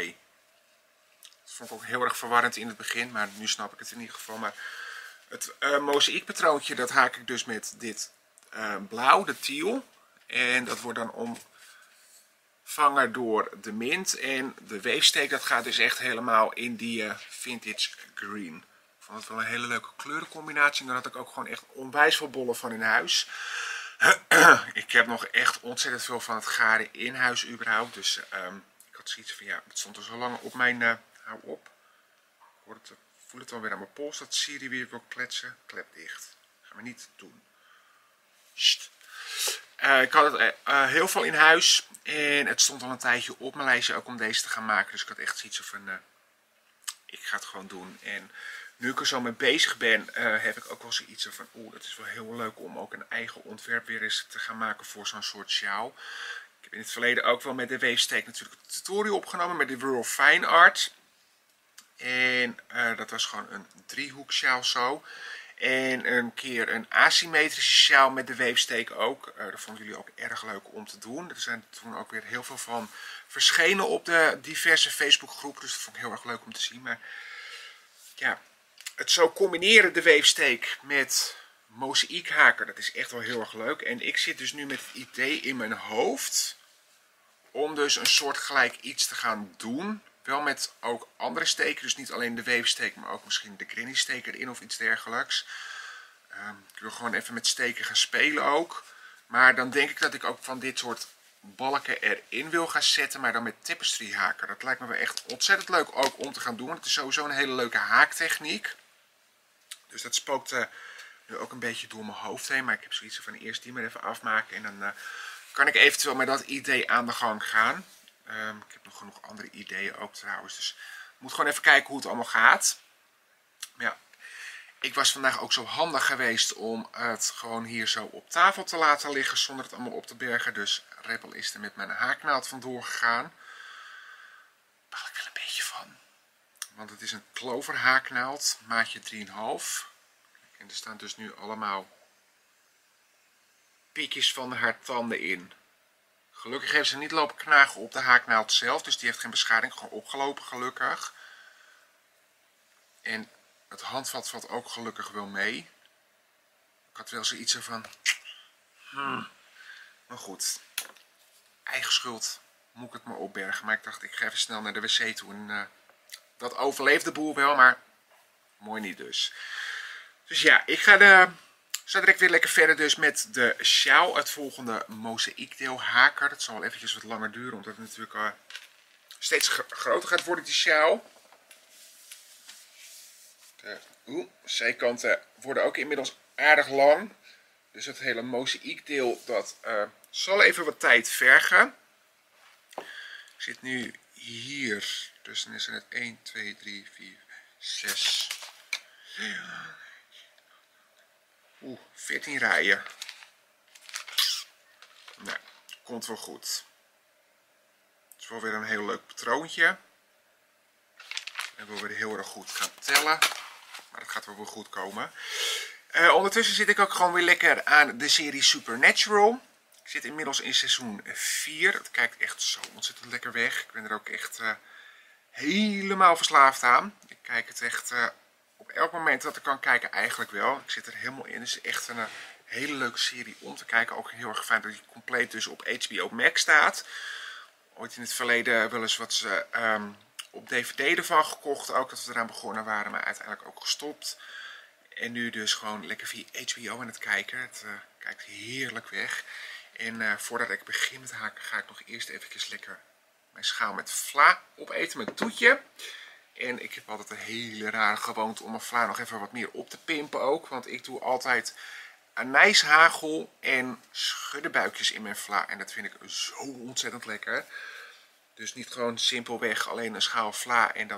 Dat vond ik ook heel erg verwarrend in het begin. Maar nu snap ik het in ieder geval. Maar het mozaïekpatroontje, dat haak ik dus met dit blauw, de teal. En dat wordt dan omvangen door de mint. En de weefsteek, dat gaat dus echt helemaal in die vintage green. Ik vond het wel een hele leuke kleurencombinatie. En daar had ik ook gewoon echt onwijs veel bollen van in huis. Ik heb nog echt ontzettend veel van het garen in huis überhaupt. Dus ik had zoiets van, ja, het stond er zo lang op mijn... hou op. Ik voel het alweer aan mijn pols dat Siri weer wil kletsen. Klep dicht. Gaan we niet doen. Sst. Ik had het heel veel in huis. En het stond al een tijdje op mijn lijstje ook om deze te gaan maken. Dus ik had echt zoiets van... ik ga het gewoon doen. En nu ik er zo mee bezig ben, heb ik ook wel zoiets van... Oeh, het is wel heel leuk om ook een eigen ontwerp weer eens te gaan maken voor zo'n soort sjaal. Ik heb in het verleden ook wel met de weefsteek natuurlijk een tutorial opgenomen met de World Fine Art. En dat was gewoon een driehoeksjaal zo. En een keer een asymmetrische sjaal met de weefsteek ook. Dat vonden jullie ook erg leuk om te doen. Er zijn toen ook weer heel veel van verschenen op de diverse Facebookgroepen. Dus dat vond ik heel erg leuk om te zien. Maar ja, het zo combineren, de weefsteek met mozaïekhaker, dat is echt wel heel erg leuk. En ik zit dus nu met het idee in mijn hoofd om dus een soortgelijk iets te gaan doen. Wel met ook andere steken, dus niet alleen de weefsteek, maar ook misschien de granny steek erin of iets dergelijks. Ik wil gewoon even met steken gaan spelen ook. Maar dan denk ik dat ik ook van dit soort balken erin wil gaan zetten, maar dan met tapestry haken. Dat lijkt me wel echt ontzettend leuk ook om te gaan doen. Het is sowieso een hele leuke haaktechniek. Dus dat spookt nu ook een beetje door mijn hoofd heen. Maar ik heb zoiets van eerst die maar even afmaken en dan kan ik eventueel met dat idee aan de gang gaan. Ik heb nog genoeg andere ideeën ook trouwens. Dus ik moet gewoon even kijken hoe het allemaal gaat. Maar ja, ik was vandaag ook zo handig geweest om het gewoon hier zo op tafel te laten liggen zonder het allemaal op te bergen. Dus Rebel is er met mijn haaknaald vandoor gegaan. Daar baal ik wel een beetje van. Want het is een kloverhaaknaald, maatje 3,5. En er staan dus nu allemaal piekjes van haar tanden in. Gelukkig heeft ze niet lopen knagen op de haaknaald zelf. Dus die heeft geen beschadiging. Gewoon opgelopen gelukkig. En het handvat valt ook gelukkig wel mee. Ik had wel zoiets van... Maar goed. Eigen schuld. Moet ik het maar opbergen. Maar ik dacht ik ga even snel naar de wc toe. En dat overleeft de boel wel. Maar mooi niet dus. Dus ja, ik ga zo direct weer lekker verder dus met de sjaal. Het volgende mozaïekdeel haker. Dat zal wel eventjes wat langer duren. Omdat het natuurlijk steeds groter gaat worden die sjaal. De zijkanten worden ook inmiddels aardig lang. Dus het hele mozaïekdeel dat zal even wat tijd vergen. Ik zit nu hier. Dus dan is er net 1, 2, 3, 4, 6... 14 rijen. Nou, komt wel goed. Het is wel weer een heel leuk patroontje. En we weer heel erg goed gaan tellen. Maar dat gaat wel weer goed komen. Ondertussen zit ik ook gewoon weer lekker aan de serie Supernatural. Ik zit inmiddels in seizoen 4. Het kijkt echt zo ontzettend lekker weg. Ik ben er ook echt helemaal verslaafd aan. Ik kijk het echt... op elk moment dat ik kan kijken eigenlijk wel. Ik zit er helemaal in. Het is echt een hele leuke serie om te kijken. Ook heel erg fijn dat die compleet dus op HBO Max staat. Ooit in het verleden wel eens wat op DVD ervan gekocht. Ook dat we eraan begonnen waren. Maar uiteindelijk ook gestopt. En nu dus gewoon lekker via HBO aan het kijken. Het kijkt heerlijk weg. En voordat ik begin met haken ga ik nog eerst even lekker mijn schaal met vla opeten met toetje. En ik heb altijd een hele rare gewoonte om mijn vla nog even wat meer op te pimpen ook. Want ik doe altijd anijshagel en schuddenbuikjes in mijn vla. En dat vind ik zo ontzettend lekker. Dus niet gewoon simpelweg alleen een schaal vla en dat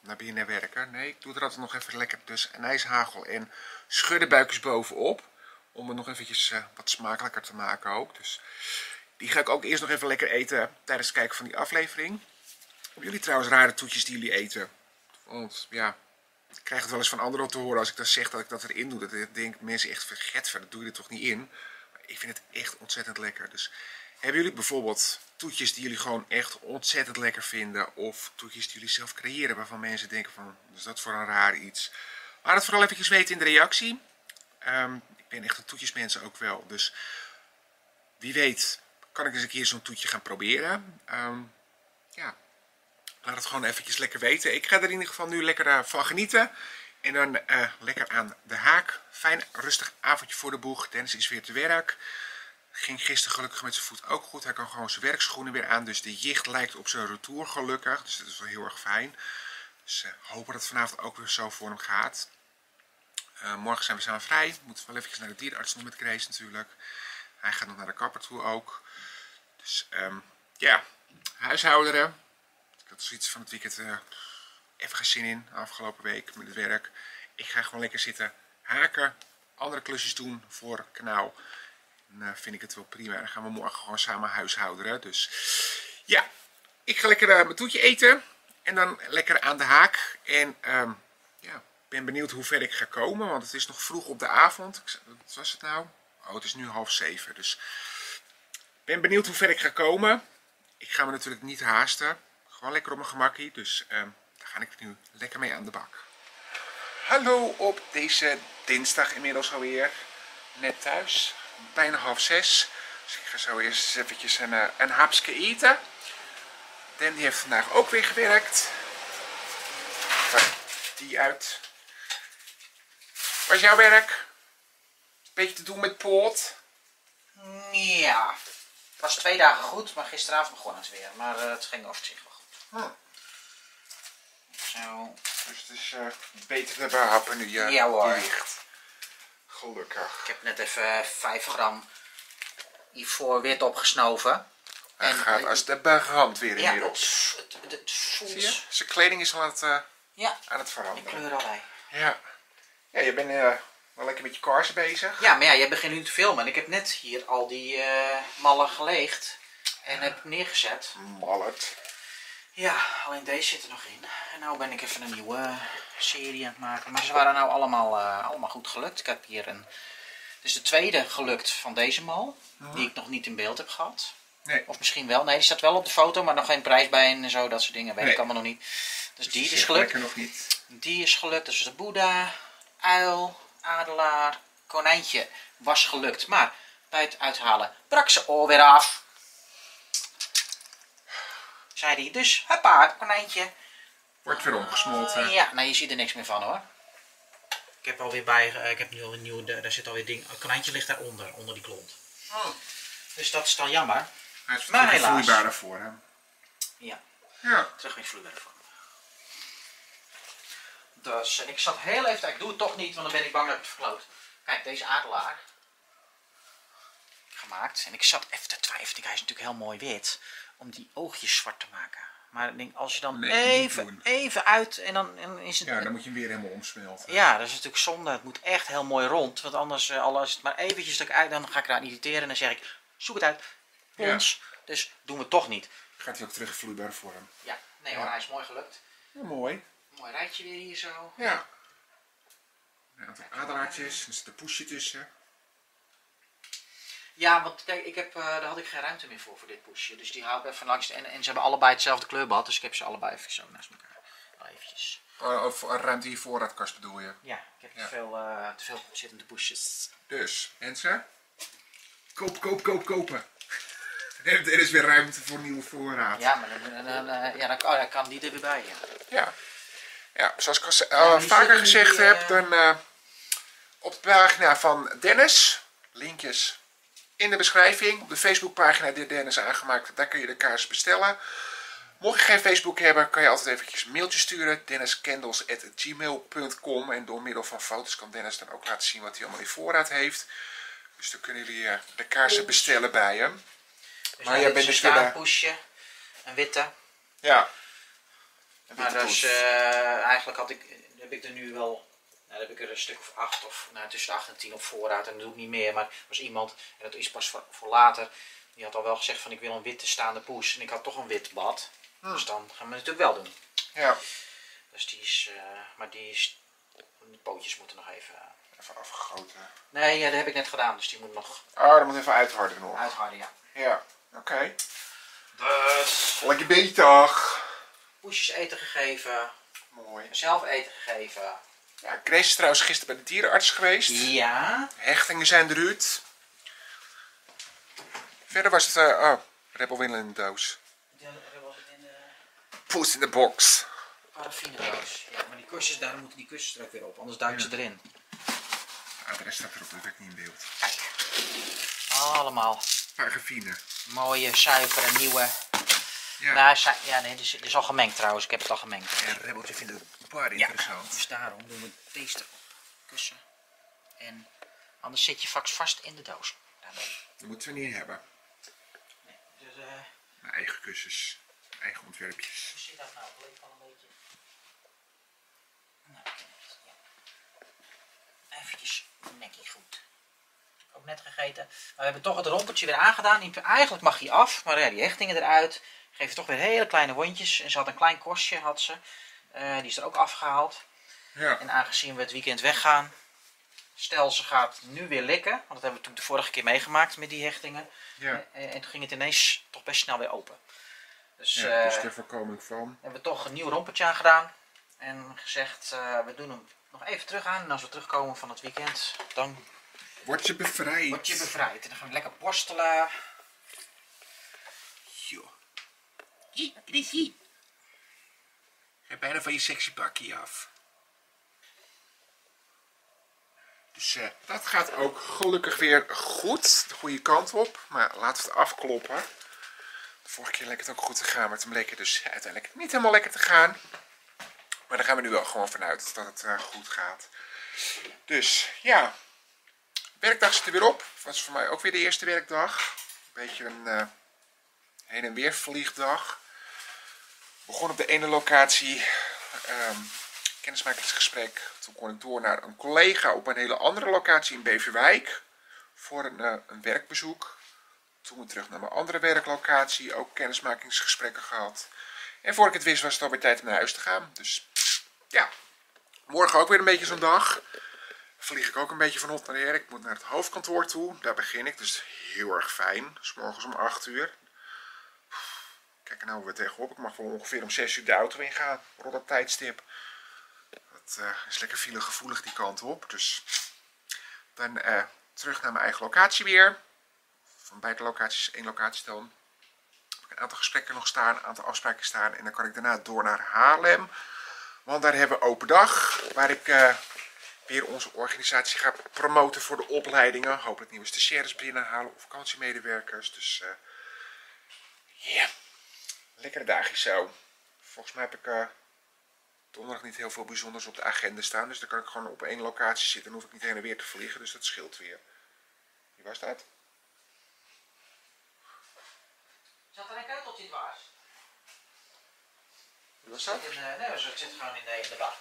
naar binnen werken. Nee, ik doe er altijd nog even lekker tussen anijshagel en schuddenbuikjes bovenop. Om het nog eventjes wat smakelijker te maken ook. Dus die ga ik ook eerst nog even lekker eten tijdens het kijken van die aflevering. Hebben jullie trouwens rare toetjes die jullie eten? Want ja, ik krijg het wel eens van anderen te horen als ik dan zeg dat ik dat erin doe. Dat ik denk mensen echt verget, dat doe je er toch niet in. Maar ik vind het echt ontzettend lekker. Dus hebben jullie bijvoorbeeld toetjes die jullie gewoon echt ontzettend lekker vinden? Of toetjes die jullie zelf creëren waarvan mensen denken van, wat is dat voor een raar iets? Laat het vooral eventjes weten in de reactie. Ik ben echt een toetjesmens ook wel. Dus wie weet kan ik eens een keer zo'n toetje gaan proberen. Ja, laat het gewoon eventjes lekker weten. Ik ga er in ieder geval nu lekker van genieten. En dan lekker aan de haak. Fijn rustig avondje voor de boeg. Dennis is weer te werk. Ging gisteren gelukkig met zijn voet ook goed. Hij kan gewoon zijn werkschoenen weer aan. Dus de jicht lijkt op zijn retour gelukkig. Dus dat is wel heel erg fijn. Dus hopen dat het vanavond ook weer zo voor hem gaat. Morgen zijn we samen vrij. We moeten wel eventjes naar de dierenarts nog met Grace natuurlijk. Hij gaat nog naar de kapper toe ook. Dus ja, huishouderen. Ik had zoiets van het weekend even geen zin in. Afgelopen week met het werk. Ik ga gewoon lekker zitten haken. Andere klusjes doen voor kanaal. Dan vind ik het wel prima. Dan gaan we morgen gewoon samen huishouderen. Dus ja, ik ga lekker mijn toetje eten. En dan lekker aan de haak. En ja, ik ben benieuwd hoe ver ik ga komen. Want het is nog vroeg op de avond. Wat was het nou? Oh, het is nu 6:30. Dus ik ben benieuwd hoe ver ik ga komen. Ik ga me natuurlijk niet haasten. Gewoon lekker op mijn gemakkie. Dus daar ga ik nu lekker mee aan de bak. Hallo op deze dinsdag inmiddels alweer. Net thuis. Bijna 5:30. Dus ik ga zo eerst eens eventjes een hapsje eten. Dan die heeft vandaag ook weer gewerkt. Die uit. Was jouw werk? Beetje te doen met poot? Ja, het was 2 dagen goed, maar gisteravond begon het weer. Maar het ging over zich wel goed. Zo. Dus het is beter te behappen nu je Ja, hoor. ligt. Gelukkig. Ik heb net even 5 gram ivoor wit opgesnoven. Hij gaat als de brand weer Ja, inmiddels. het voelt... Zie je? Zijn kleding is al aan het de veranderen. kleuralij. Ja. Ja, je bent wel lekker met je kaarsen bezig. Ja, maar ja, jij begint nu te filmen. En ik heb net hier al die mallen geleegd. En heb neergezet. Mallet. Ja, alleen deze zit er nog in. En nou ben ik even een nieuwe serie aan het maken. Maar ze waren nou allemaal goed gelukt. Ik heb hier een... Dit is de tweede gelukt van deze mal. Die ik nog niet in beeld heb gehad. Nee. Of misschien wel. Nee, die staat wel op de foto, maar nog geen prijs bij en zo. Dat soort dingen weet ik allemaal nog niet. Dus die is gelukt. Nog niet. Die is gelukt. Dus de Boeddha, uil, adelaar, konijntje was gelukt. Maar bij het uithalen brak ze oor weer af. Zei hij. Dus, huppa, konijntje. Wordt weer omgesmolten. Ja, nou je ziet er niks meer van hoor. Ik heb alweer bij, ik heb nu al een nieuwe, daar zit alweer ding. Het konijntje ligt daaronder, onder die klont. Dus dat is dan jammer. Hij is Maar helaas. vloeibaarder voor hem. Ja, Ja. terug weer vloeibaar voor. Dus, en ik zat heel even, ik doe het toch niet, want dan ben ik bang dat ik het verkloot. Kijk, deze adelaar. Gemaakt. En ik zat even te twijfelen, hij is natuurlijk heel mooi wit. Om die oogjes zwart te maken. Maar ik denk, als je dan even uit en dan is het... Ja, dan moet je hem weer helemaal omsmelten. Ja, dat is natuurlijk zonde. Het moet echt heel mooi rond. Want anders, al is het maar eventjes dat ik uit, dan ga ik eraan irriteren. En dan zeg ik, zoek het uit. Ons. Ja. Dus doen we het toch niet. Gaat hij ook terug vloeibaar voor hem. Ja, nee hoor, hij is mooi gelukt. Ja, mooi. Mooi rijtje weer hier zo. Ja. Een aantal adelaartjes. Er zit een poesje tussen. Ja, want kijk, daar had ik geen ruimte meer voor dit poesje. Dus die haal ik even langs. En ze hebben allebei hetzelfde kleurbad. Dus ik heb ze allebei even zo naast elkaar. Al eventjes. Of ruimte in je voorraadkast bedoel je? Ja, ik heb te veel zittende poesjes. Dus, mensen. Kopen. Er is weer ruimte voor nieuwe voorraad. Ja, maar dan kan die er weer bij. Ja, zoals ik al vaker gezegd heb, dan op de pagina van Dennis, linkjes in de beschrijving. Op de Facebookpagina die Dennis aangemaakt, daar kun je de kaars bestellen. Mocht je geen Facebook hebben, kan je altijd eventjes een mailtje sturen. denniskendels@gmail.com. En door middel van foto's kan Dennis dan ook laten zien wat hij allemaal in voorraad heeft. Dus dan kunnen jullie de kaarsen bestellen bij hem. Dus maar jij bent dus weer een poesje, een witte. Ja. Maar dus eigenlijk heb ik er nu wel, nou, heb ik er een stuk of 8 of tussen de 8 en 10 op voorraad en dat doe ik niet meer. Maar er was iemand, en dat is pas voor later, die had al wel gezegd van ik wil een witte staande poes en ik had toch een wit bad. Dus dan gaan we het natuurlijk wel doen. Ja. Dus die is, de pootjes moeten nog even afgegoten. Nee, ja, dat heb ik net gedaan, dus die moet nog dat moet even uitharden nog. uitharden, ja. Ja, oké. Dus Lekker beetdag. poesjes eten gegeven. Mooi. Zelf eten gegeven. Ja, Grace is trouwens gisteren bij de dierenarts geweest. Ja. Hechtingen zijn eruit. Verder was het, Rebel Winland in de doos. Dat was het in de Poes in de box. paraffinedoos. Ja, maar die kussens, daarom moeten die kussens er ook weer op, anders duiken ze erin. De rest staat erop, dat heb ik niet in beeld. Kijk. Allemaal Paraffine. mooie, zuivere, nieuwe. Ja. Nou, dit is al gemengd trouwens, ik heb het al gemengd. En Rebeltje vindt het bar interessant. Dus daarom doen we deze kussen. En anders zit je vast in de doos. Dat moeten we niet hebben. Nee, dus, Mijn eigen kussens. Eigen ontwerpjes. hoe zit dat nou? Het leek wel een beetje. Nou, ja. Eventjes nekkie goed. Ook net gegeten. Maar we hebben toch het rompertje weer aangedaan. Eigenlijk mag hij af, maar ja, die hechtingen eruit. Geven toch weer hele kleine wondjes. En ze had een klein korstje, had ze. Die is er ook afgehaald. Ja. En aangezien we het weekend weggaan. Stel, ze gaat nu weer likken. Want dat hebben we natuurlijk de vorige keer meegemaakt met die hechtingen. Ja. En toen ging het ineens toch best snel weer open. Dus, Dus ter voorkoming van. hebben we toch een nieuw rompertje aangedaan. En gezegd, we doen hem nog even terug aan. En als we terugkomen van het weekend, dan Word je bevrijd. word je bevrijd. En dan gaan we lekker borstelen. Joh. Chrissy. Ga bijna van je sexy pakje af. Dus dat gaat ook gelukkig weer goed. De goede kant op. Maar laten we het afkloppen. De vorige keer leek het ook goed te gaan. Maar toen bleek het dus uiteindelijk niet helemaal lekker te gaan. Maar daar gaan we nu wel gewoon vanuit dat het goed gaat. Dus ja. Werkdag zit er weer op. Was voor mij ook weer de eerste werkdag. Een beetje een heen en weer vliegdag. Begon op de ene locatie. Kennismakingsgesprek. Toen kon ik door naar een collega op een hele andere locatie in Beverwijk. Voor een werkbezoek. Toen weer terug naar mijn andere werklocatie. Ook kennismakingsgesprekken gehad. En voor ik het wist was het alweer tijd om naar huis te gaan. Dus ja. Morgen ook weer een beetje zo'n dag. Vlieg ik ook een beetje van op naar her. Ik moet naar het hoofdkantoor toe. Daar begin ik. Dus heel erg fijn. Dus morgens om 8 uur. Kijk er nou weer tegenop. Ik mag wel ongeveer om 6 uur de auto ingaan. Rond dat tijdstip. Dat is lekker filegevoelig die kant op. Dus dan terug naar mijn eigen locatie weer. Van beide locaties 1 locatie dan. Heb ik een aantal gesprekken nog staan. Een aantal afspraken staan. En dan kan ik daarna door naar Haarlem. Want daar hebben we open dag. Waar ik weer onze organisatie ga promoten voor de opleidingen. Hopelijk nieuwe stagiaires binnenhalen of vakantiemedewerkers. Dus ja, lekkere dagjes zo. Volgens mij heb ik donderdag niet heel veel bijzonders op de agenda staan. Dus dan kan ik gewoon op 1 locatie zitten en hoef ik niet heen en weer te vliegen. Dus dat scheelt weer. Wie was dat? Zat er een keuteltje dwars? Wie was dat? Nee, het zit gewoon in de bak.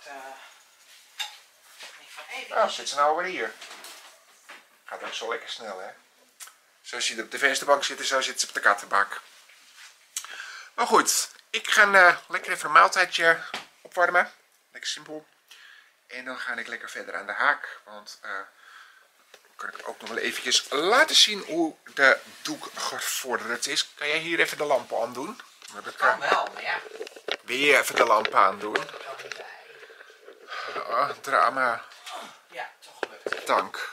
Zit ze nou weer hier? Gaat ook zo lekker snel, hè? Zoals je op de vensterbank zit, zo zit ze op de kattenbak. Maar goed, ik ga lekker even een maaltijdje opwarmen. Lekker simpel. En dan ga ik lekker verder aan de haak. Want dan kan ik ook nog wel eventjes laten zien hoe de doek gevorderd is. Kan jij hier even de lampen aandoen? Dan heb ik, kan wel, maar ja. weer even de lampen aandoen. Dat kan niet bij. Oh, drama. Ja, toch gelukt. Dank.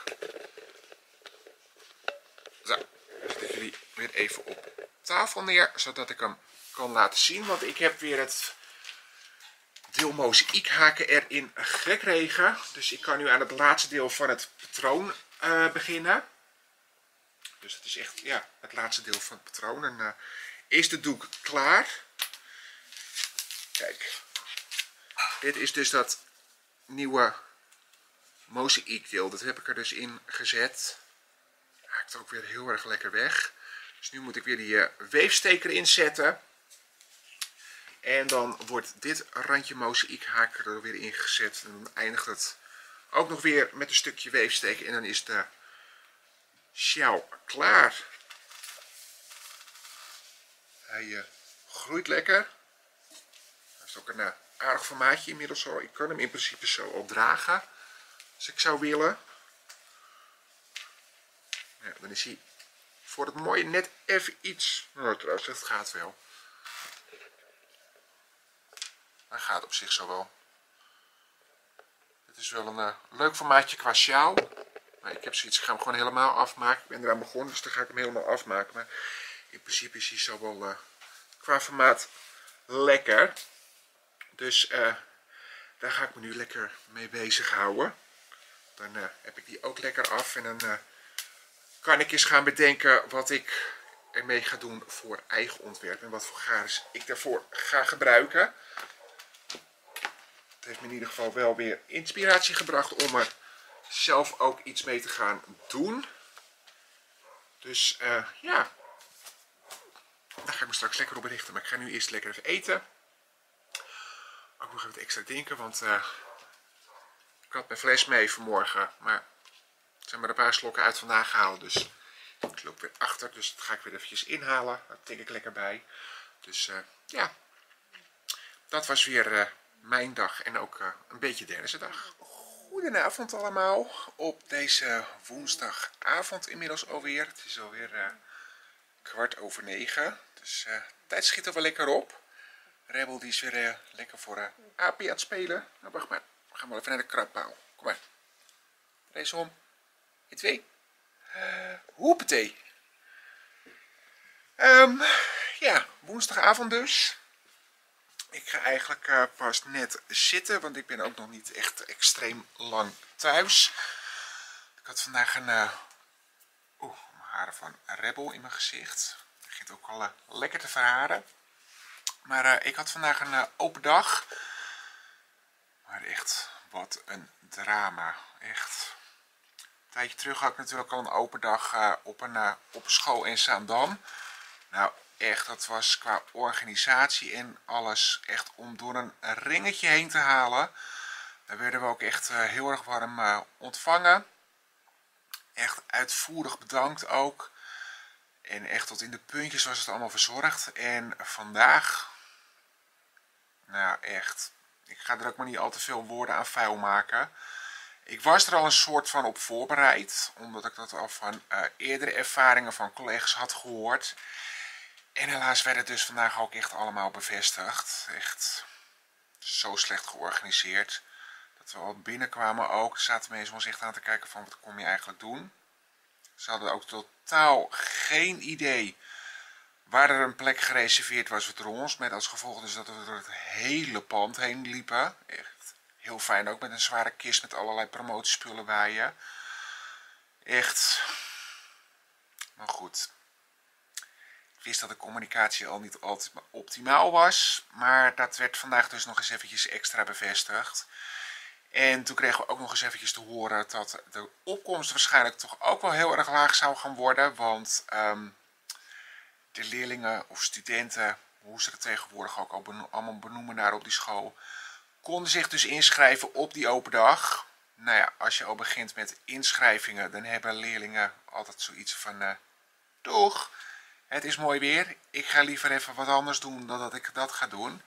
Zo, dan zet ik jullie weer even op tafel neer, zodat ik hem kan laten zien. Want ik heb weer het deel mozaïekhaken erin gekregen. Dus ik kan nu aan het laatste deel van het patroon beginnen. Dus het is echt ja, het laatste deel van het patroon. En is de doek klaar. Kijk. Dit is dus dat nieuwe mozaïekdeel. Dat heb ik er dus in gezet. Haakt ook weer heel erg lekker weg. Dus nu moet ik weer die weefsteker inzetten. En dan wordt dit randje mozaïekhaker er weer ingezet. En dan eindigt het ook nog weer met een stukje weefsteek. En dan is de sjaal klaar. Hij groeit lekker. Hij is ook een aardig formaatje inmiddels al. Ik kan hem in principe zo op dragen. Als ik zou willen. Ja, dan is hij voor het mooie net even iets. Nou, trouwens, dat gaat wel. Hij gaat op zich zo wel. Het is wel een leuk formaatje qua sjaal. Maar ik heb zoiets, ik ga hem gewoon helemaal afmaken. Ik ben eraan begonnen, dus dan ga ik hem helemaal afmaken. Maar in principe is hij zo wel qua formaat lekker. Dus daar ga ik me nu lekker mee bezighouden. Dan heb ik die ook lekker af. En dan kan ik eens gaan bedenken wat ik ermee ga doen voor eigen ontwerp. En wat voor garen ik daarvoor ga gebruiken. Het heeft me in ieder geval wel weer inspiratie gebracht om er zelf ook iets mee te gaan doen. Dus ja, daar ga ik me straks lekker op richten. Maar ik ga nu eerst lekker even eten. Ook nog even extra drinken, want ik had mijn fles mee vanmorgen. Maar er zijn maar een paar slokken uit vandaag gehaald. Dus ik loop weer achter. Dus dat ga ik weer eventjes inhalen. Daar tik ik lekker bij. Dus ja, dat was weer mijn dag en ook een beetje Dennis' dag. Goedenavond allemaal. Op deze woensdagavond inmiddels alweer. Het is alweer 9:15. Dus tijd schiet er wel lekker op. Rebel die is weer lekker voor Apie aan het spelen. Nou, wacht maar. We gaan wel even naar de krabpaal. Kom maar. Race om. 1, 2. Hoepetee. Ja, woensdagavond dus. Ik ga eigenlijk pas net zitten, want ik ben ook nog niet echt extreem lang thuis. Ik had vandaag een haren van Rebel in mijn gezicht. Het begint ook al lekker te verharen. Maar ik had vandaag een open dag. Maar echt, wat een drama. Echt. Een tijdje terug had ik natuurlijk al een open dag op een school in Zaandam. Nou, echt, dat was qua organisatie en alles echt om door een ringetje heen te halen. Daar werden we ook echt heel erg warm ontvangen. Echt uitvoerig bedankt ook. En echt tot in de puntjes was het allemaal verzorgd. En vandaag, nou echt, ik ga er ook maar niet al te veel woorden aan vuil maken. Ik was er al een soort van op voorbereid, omdat ik dat al van eerdere ervaringen van collega's had gehoord. En helaas werd het dus vandaag ook echt allemaal bevestigd. Echt zo slecht georganiseerd. Dat we al binnenkwamen ook. Er zaten mensen ons echt aan te kijken van wat kom je eigenlijk doen. Ze hadden ook totaal geen idee waar er een plek gereserveerd was voor ons. Met als gevolg dus dat we door het hele pand heen liepen. Echt heel fijn ook met een zware kist met allerlei promotiespullen bij je. Echt. Maar goed. Ik wist dat de communicatie al niet altijd optimaal was. Maar dat werd vandaag dus nog eens eventjes extra bevestigd. En toen kregen we ook nog eens eventjes te horen dat de opkomst waarschijnlijk toch ook wel heel erg laag zou gaan worden. Want de leerlingen of studenten, hoe ze het tegenwoordig ook allemaal benoemen daar op die school, konden zich dus inschrijven op die open dag. Nou ja, als je al begint met inschrijvingen, dan hebben leerlingen altijd zoiets van, doeg, het is mooi weer, ik ga liever even wat anders doen dan dat ik dat ga doen.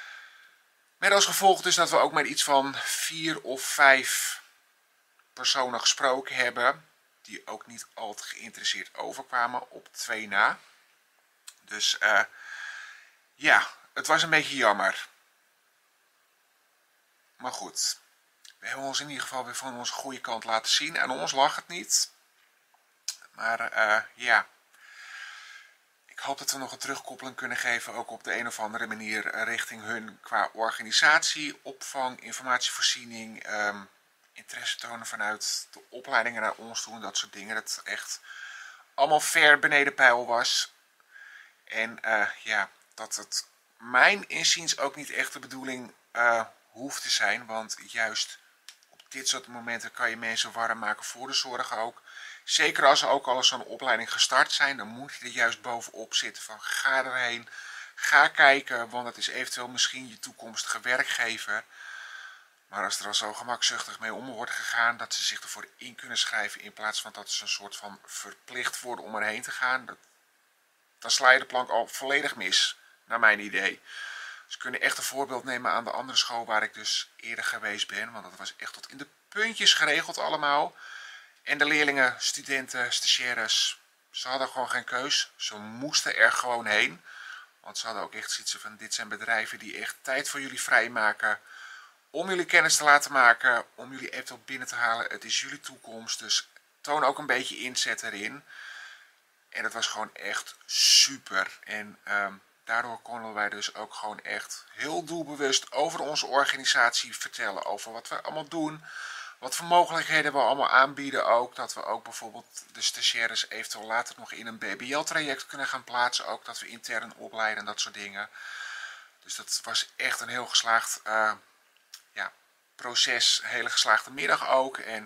Met als gevolg dus dat we ook met iets van 4 of 5 personen gesproken hebben, die ook niet al te geïnteresseerd overkwamen op 2 na. Dus ja, het was een beetje jammer. Maar goed, we hebben ons in ieder geval weer van onze goede kant laten zien. Aan ons lag het niet. Maar ja, ik hoop dat we nog een terugkoppeling kunnen geven. Ook op de een of andere manier richting hun qua organisatie, opvang, informatievoorziening. Interesse tonen vanuit de opleidingen naar ons toe en dat soort dingen. Dat het echt allemaal ver beneden peil was. En ja, dat het mijn inziens ook niet echt de bedoeling hoeft te zijn. Want juist op dit soort momenten kan je mensen warm maken voor de zorg ook. Zeker als ze ook al eens zo'n opleiding gestart zijn, dan moet je er juist bovenop zitten van ga erheen. Ga kijken, want het is eventueel misschien je toekomstige werkgever. Maar als er al zo gemakzuchtig mee om wordt gegaan, dat ze zich ervoor in kunnen schrijven in plaats van dat ze een soort van verplicht worden om erheen te gaan, dan sla je de plank al volledig mis, naar mijn idee. Ze kunnen echt een voorbeeld nemen aan de andere school waar ik dus eerder geweest ben, want dat was echt tot in de puntjes geregeld allemaal. En de leerlingen, studenten, stagiaires, ze hadden gewoon geen keus. Ze moesten er gewoon heen. Want ze hadden ook echt zoiets van, dit zijn bedrijven die echt tijd voor jullie vrijmaken. Om jullie kennis te laten maken, om jullie eventueel binnen te halen. Het is jullie toekomst, dus toon ook een beetje inzet erin. En dat was gewoon echt super. En daardoor konden wij dus ook gewoon echt heel doelbewust over onze organisatie vertellen. Over wat we allemaal doen. Wat voor mogelijkheden we allemaal aanbieden ook. Dat we ook bijvoorbeeld de stagiaires eventueel later nog in een BBL-traject kunnen gaan plaatsen. Ook dat we intern opleiden en dat soort dingen. Dus dat was echt een heel geslaagd proces. Een hele geslaagde middag ook. En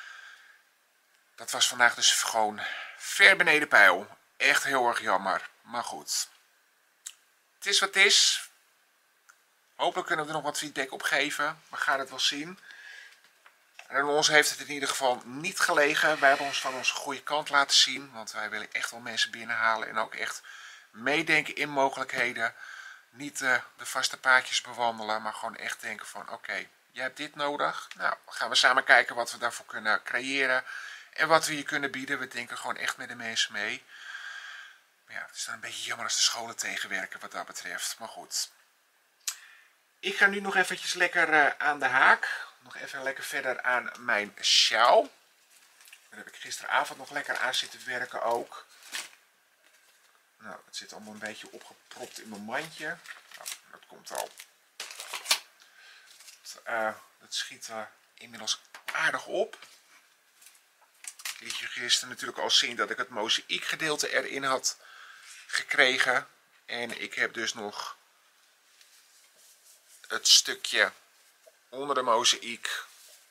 dat was vandaag dus gewoon ver beneden peil. Echt heel erg jammer. Maar goed. Het is wat het is. Hopelijk kunnen we er nog wat feedback op geven. We gaan het wel zien. En aan ons heeft het in ieder geval niet gelegen. Wij hebben ons van onze goede kant laten zien. Want wij willen echt wel mensen binnenhalen. En ook echt meedenken in mogelijkheden. Niet de vaste paadjes bewandelen. Maar gewoon echt denken van oké, jij hebt dit nodig. Nou, gaan we samen kijken wat we daarvoor kunnen creëren. En wat we je kunnen bieden. We denken gewoon echt met de mensen mee. Maar ja, het is dan een beetje jammer als de scholen tegenwerken wat dat betreft. Maar goed. Ik ga nu nog eventjes lekker aan de haak. Nog even lekker verder aan mijn sjaal. Daar heb ik gisteravond nog lekker aan zitten werken ook. Nou, het zit allemaal een beetje opgepropt in mijn mandje. Nou, dat komt al. Het schiet inmiddels aardig op. Ik liet je gisteren natuurlijk al zien dat ik het mozaïek gedeelte erin had gekregen. En ik heb dus nog het stukje onder de mozaïek.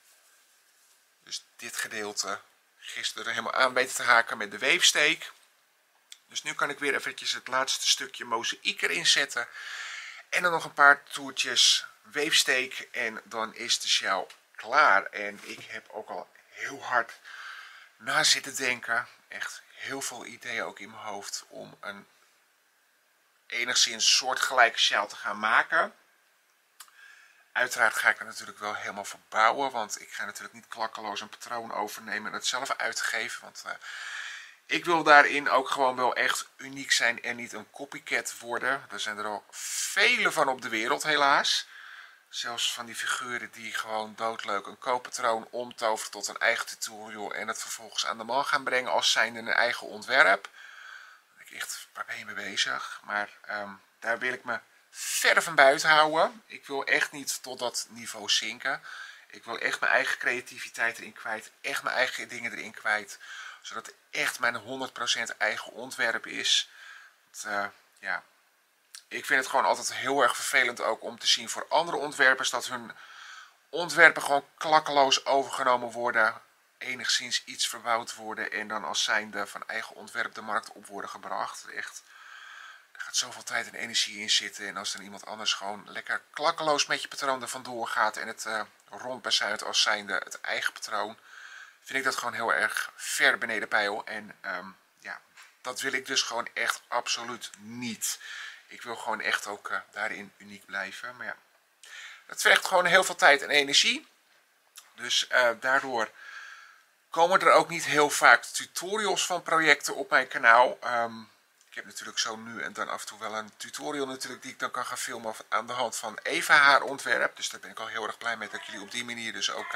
Dus dit gedeelte gisteren er helemaal aan weten te haken met de weefsteek. Dus nu kan ik weer eventjes het laatste stukje mozaïek erin zetten. En dan nog een paar toertjes weefsteek en dan is de sjaal klaar. En ik heb ook al heel hard na zitten denken. Echt heel veel ideeën ook in mijn hoofd om een enigszins soortgelijke sjaal te gaan maken. Uiteraard ga ik er natuurlijk wel helemaal voor bouwen, want ik ga natuurlijk niet klakkeloos een patroon overnemen en het zelf uitgeven. Want ik wil daarin ook gewoon wel echt uniek zijn en niet een copycat worden. Er zijn er al vele van op de wereld helaas. Zelfs van die figuren die gewoon doodleuk een kooppatroon omtoveren tot een eigen tutorial en het vervolgens aan de man gaan brengen als zijnde een eigen ontwerp. Dan denk ik echt, waar ben je mee bezig? Maar daar wil ik me verder van buiten houden. Ik wil echt niet tot dat niveau zinken. Ik wil echt mijn eigen creativiteit erin kwijt. Echt mijn eigen dingen erin kwijt. Zodat het echt mijn 100% eigen ontwerp is. Want, ja, ik vind het gewoon altijd heel erg vervelend ook om te zien voor andere ontwerpers dat hun ontwerpen gewoon klakkeloos overgenomen worden. Enigszins iets verbouwd worden en dan als zijnde van eigen ontwerp de markt op worden gebracht. Echt. Er gaat zoveel tijd en energie in zitten. En als dan iemand anders gewoon lekker klakkeloos met je patroon er vandoor gaat. En het rondbezuint als zijnde het eigen patroon. Vind ik dat gewoon heel erg ver beneden peil. En ja, dat wil ik dus gewoon echt absoluut niet. Ik wil gewoon echt ook daarin uniek blijven. Maar ja, dat vergt gewoon heel veel tijd en energie. Dus daardoor komen er ook niet heel vaak tutorials van projecten op mijn kanaal. Ik heb natuurlijk zo nu en dan af en toe wel een tutorial natuurlijk die ik dan kan gaan filmen aan de hand van Eva haar ontwerp. Dus daar ben ik al heel erg blij mee dat jullie op die manier dus ook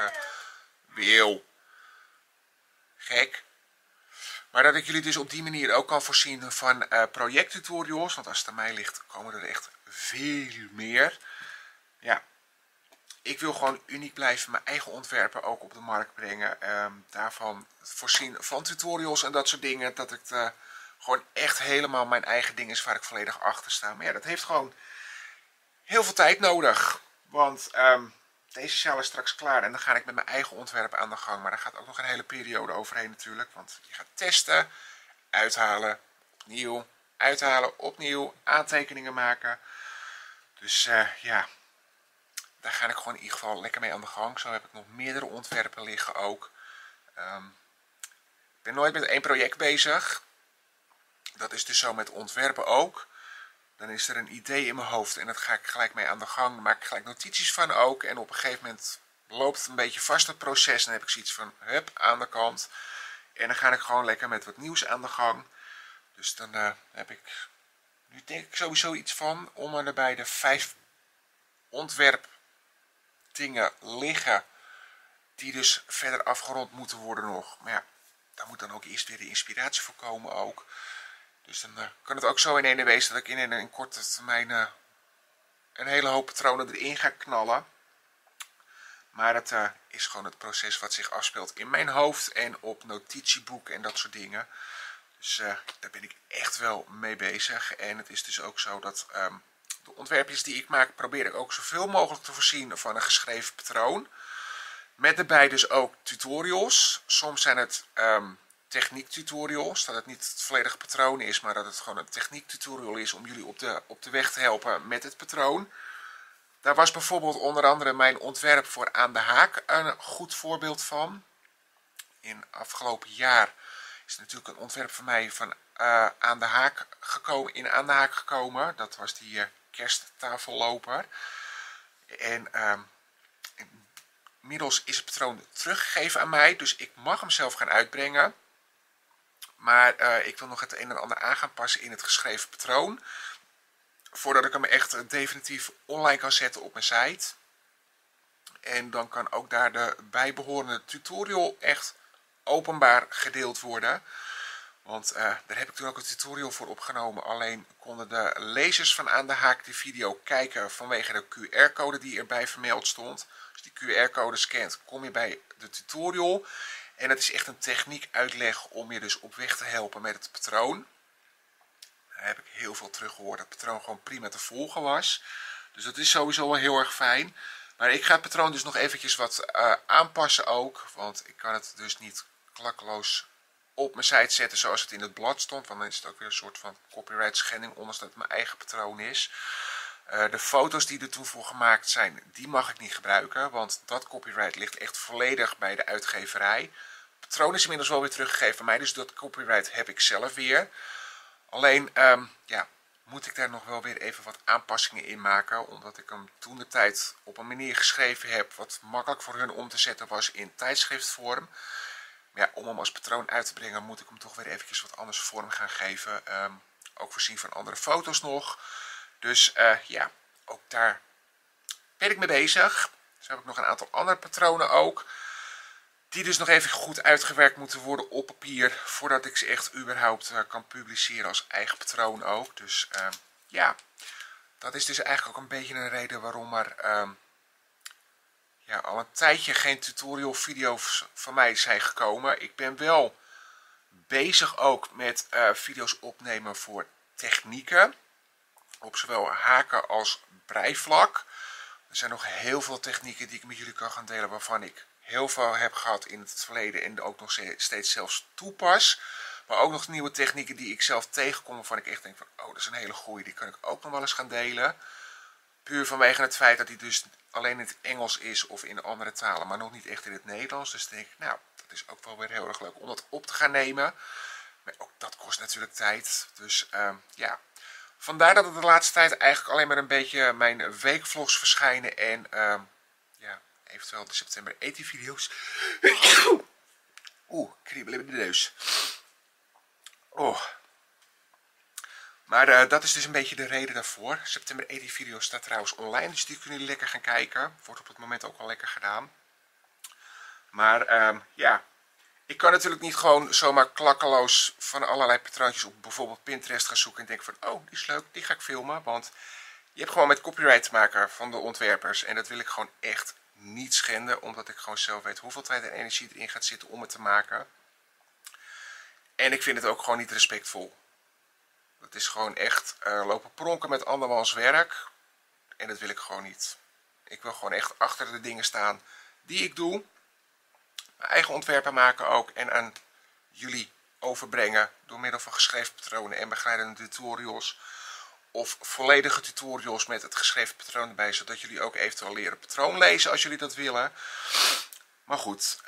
gek. Maar dat ik jullie dus op die manier ook kan voorzien van projecttutorials. Want als het aan mij ligt komen er echt veel meer. Ja, ik wil gewoon uniek blijven, mijn eigen ontwerpen ook op de markt brengen. Daarvan voorzien van tutorials en dat soort dingen. Dat ik gewoon echt helemaal mijn eigen ding is waar ik volledig achter sta. Maar ja, dat heeft gewoon heel veel tijd nodig. Want deze sjaal is straks klaar en dan ga ik met mijn eigen ontwerpen aan de gang. Maar daar gaat ook nog een hele periode overheen natuurlijk. Want je gaat testen, uithalen, opnieuw, uithalen, opnieuw aantekeningen maken. Dus ja, daar ga ik gewoon in ieder geval lekker mee aan de gang. Zo heb ik nog meerdere ontwerpen liggen ook. Ik ben nooit met één project bezig. Dat is dus zo met ontwerpen ook. Dan is er een idee in mijn hoofd en dat ga ik gelijk mee aan de gang. Daar maak ik gelijk notities van ook. En op een gegeven moment loopt het een beetje vast het proces. Dan heb ik zoiets van, hup, aan de kant. En dan ga ik gewoon lekker met wat nieuws aan de gang. Dus dan heb ik, nu denk ik sowieso iets van, om erbij de 5 ontwerpdingen liggen. Die dus verder afgerond moeten worden nog. Maar ja, daar moet dan ook eerst weer de inspiratie voor komen ook. Dus dan kan het ook zo in ene wezen dat ik in een korte termijn een hele hoop patronen erin ga knallen. Maar het is gewoon het proces wat zich afspeelt in mijn hoofd en op notitieboek en dat soort dingen. Dus daar ben ik echt wel mee bezig. En het is dus ook zo dat de ontwerpjes die ik maak, probeer ik ook zoveel mogelijk te voorzien van een geschreven patroon. Met daarbij dus ook tutorials. Soms zijn het techniektutorials, dat het niet het volledige patroon is, maar dat het gewoon een techniektutorial is om jullie op de weg te helpen met het patroon. Daar was bijvoorbeeld onder andere mijn ontwerp voor Aan de Haak een goed voorbeeld van. In afgelopen jaar is er natuurlijk een ontwerp van mij van Aan de Haak gekomen. Dat was die kersttafelloper. En inmiddels is het patroon teruggegeven aan mij, dus ik mag hem zelf gaan uitbrengen. Maar ik wil nog het een en ander aan gaan passen in het geschreven patroon. Voordat ik hem echt definitief online kan zetten op mijn site. En dan kan ook daar de bijbehorende tutorial echt openbaar gedeeld worden. Want daar heb ik toen ook een tutorial voor opgenomen. Alleen konden de lezers van Aan de Haak die video kijken vanwege de QR-code die erbij vermeld stond. Als die QR-code scant, kom je bij de tutorial. En het is echt een techniek uitleg om je dus op weg te helpen met het patroon. Daar heb ik heel veel terug gehoord dat het patroon gewoon prima te volgen was. Dus dat is sowieso wel heel erg fijn. Maar ik ga het patroon dus nog eventjes wat aanpassen ook. Want ik kan het dus niet klakkeloos op mijn site zetten zoals het in het blad stond. Want dan is het ook weer een soort van copyright schending, ondanks dat het mijn eigen patroon is. De foto's die er toen voor gemaakt zijn, die mag ik niet gebruiken. Want dat copyright ligt echt volledig bij de uitgeverij. Het patroon is inmiddels wel weer teruggegeven aan mij, dus dat copyright heb ik zelf weer. Alleen, ja, moet ik daar nog wel weer even wat aanpassingen in maken. Omdat ik hem toen de tijd op een manier geschreven heb wat makkelijk voor hun om te zetten was in tijdschriftvorm. Maar ja, om hem als patroon uit te brengen moet ik hem toch weer eventjes wat anders vorm gaan geven. Ook voorzien van andere foto's nog. Dus ja, ook daar ben ik mee bezig. Dus heb ik nog een aantal andere patronen ook. Die dus nog even goed uitgewerkt moeten worden op papier. Voordat ik ze echt überhaupt kan publiceren als eigen patroon ook. Dus ja, dat is dus eigenlijk ook een beetje een reden waarom er ja, al een tijdje geen tutorial video's van mij zijn gekomen. Ik ben wel bezig ook met video's opnemen voor technieken. Op zowel haken als breivlak. Er zijn nog heel veel technieken die ik met jullie kan gaan delen waarvan ik heel veel heb gehad in het verleden en ook nog steeds zelfs toepas. Maar ook nog nieuwe technieken die ik zelf tegenkom waarvan ik echt denk van, oh, dat is een hele goeie, die kan ik ook nog wel eens gaan delen. Puur vanwege het feit dat die dus alleen in het Engels is of in andere talen, maar nog niet echt in het Nederlands. Dus denk ik, nou, dat is ook wel weer heel erg leuk om dat op te gaan nemen. Maar ook dat kost natuurlijk tijd. Dus ja, vandaar dat het de laatste tijd eigenlijk alleen maar een beetje mijn weekvlogs verschijnen en ja, eventueel de september 18 video's. Oeh, kriebelen in de neus. Oh. Maar dat is dus een beetje de reden daarvoor. September 18 video staat trouwens online, dus die kunnen jullie lekker gaan kijken. Wordt op het moment ook wel lekker gedaan. Maar ja, ik kan natuurlijk niet gewoon zomaar klakkeloos van allerlei patroontjes op bijvoorbeeld Pinterest gaan zoeken en denken van, oh, die is leuk, die ga ik filmen. Want je hebt gewoon met copyright te maken van de ontwerpers. En dat wil ik gewoon echt niet schenden, omdat ik gewoon zelf weet hoeveel tijd en energie erin gaat zitten om het te maken. En ik vind het ook gewoon niet respectvol. Het is gewoon echt lopen pronken met andermans werk. En dat wil ik gewoon niet. Ik wil gewoon echt achter de dingen staan die ik doe. Mijn eigen ontwerpen maken ook. En aan jullie overbrengen door middel van geschreven patronen en begeleidende tutorials. Of volledige tutorials met het geschreven patroon erbij, zodat jullie ook eventueel leren patroon lezen als jullie dat willen. Maar goed,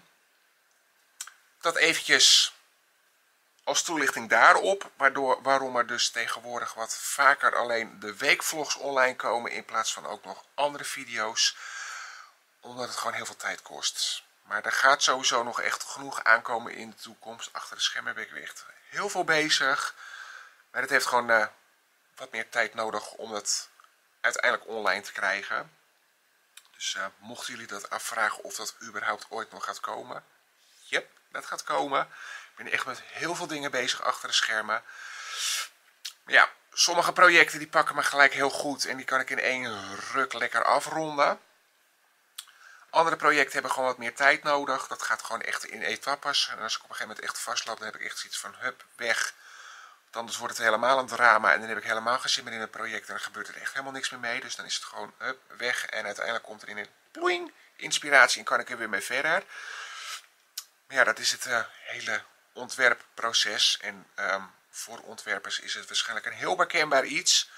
dat eventjes als toelichting daarop, waarom er dus tegenwoordig wat vaker alleen de weekvlogs online komen in plaats van ook nog andere video's. Omdat het gewoon heel veel tijd kost. Maar er gaat sowieso nog echt genoeg aankomen in de toekomst. Achter de schermen ben ik weer echt heel veel bezig. Maar het heeft gewoon wat meer tijd nodig om het uiteindelijk online te krijgen. Dus mochten jullie dat afvragen of dat überhaupt ooit nog gaat komen. Yep, dat gaat komen. Ik ben echt met heel veel dingen bezig achter de schermen. Maar ja, sommige projecten die pakken me gelijk heel goed en die kan ik in één ruk lekker afronden. Andere projecten hebben gewoon wat meer tijd nodig. Dat gaat gewoon echt in etappes. En als ik op een gegeven moment echt vastloop, dan heb ik echt zoiets van hup, weg. Want anders wordt het helemaal een drama en dan heb ik helemaal geen zin meer in het project. En dan gebeurt er echt helemaal niks meer mee. Dus dan is het gewoon hup, weg. En uiteindelijk komt er in een ploing inspiratie en kan ik er weer mee verder. Maar ja, dat is het hele ontwerpproces. En voor ontwerpers is het waarschijnlijk een heel herkenbaar iets.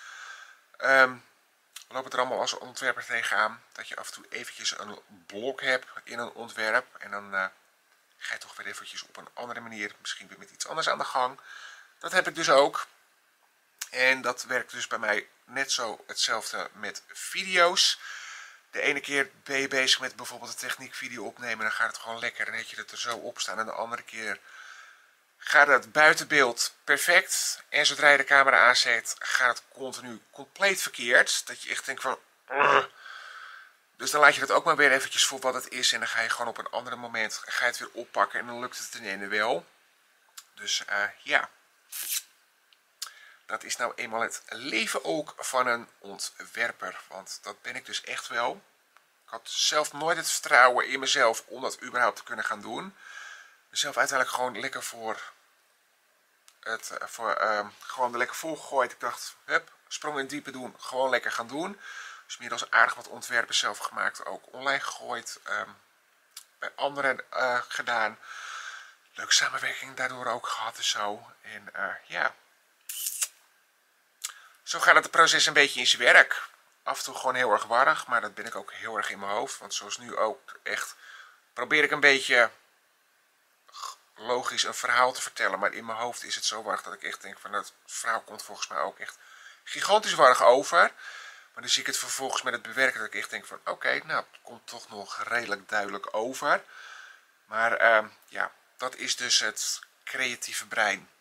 We lopen er allemaal als ontwerper tegenaan. Dat je af en toe eventjes een blok hebt in een ontwerp. En dan ga je toch weer eventjes op een andere manier, misschien weer met iets anders aan de gang. Dat heb ik dus ook. En dat werkt dus bij mij net zo hetzelfde met video's. De ene keer ben je bezig met bijvoorbeeld een techniekvideo opnemen. Dan gaat het gewoon lekker. Dan heb je het er zo op staan. En de andere keer gaat het buitenbeeld perfect. En zodra je de camera aanzet, gaat het continu compleet verkeerd. Dat je echt denkt van... Dus dan laat je dat ook maar weer eventjes voor wat het is. En dan ga je gewoon op een ander moment ga je het weer oppakken. En dan lukt het ten ene wel. Dus ja. Dat is nou eenmaal het leven ook van een ontwerper. Want dat ben ik dus echt wel. Ik had zelf nooit het vertrouwen in mezelf om dat überhaupt te kunnen gaan doen. Mezelf uiteindelijk gewoon lekker gewoon er lekker voor gegooid. Ik dacht, hup, sprong in het diepe doen, gewoon lekker gaan doen. Dus inmiddels aardig wat ontwerpen zelf gemaakt, ook online gegooid. Bij anderen gedaan. Leuke samenwerking daardoor ook gehad en zo. En ja, zo gaat het proces een beetje in zijn werk. Af en toe gewoon heel erg warrig, maar dat ben ik ook heel erg in mijn hoofd. Want zoals nu ook echt probeer ik een beetje logisch een verhaal te vertellen. Maar in mijn hoofd is het zo warrig dat ik echt denk van dat verhaal komt volgens mij ook echt gigantisch warrig over. Maar dan zie ik het vervolgens met het bewerken dat ik echt denk van oké, nou het komt toch nog redelijk duidelijk over. Maar ja, dat is dus het creatieve brein.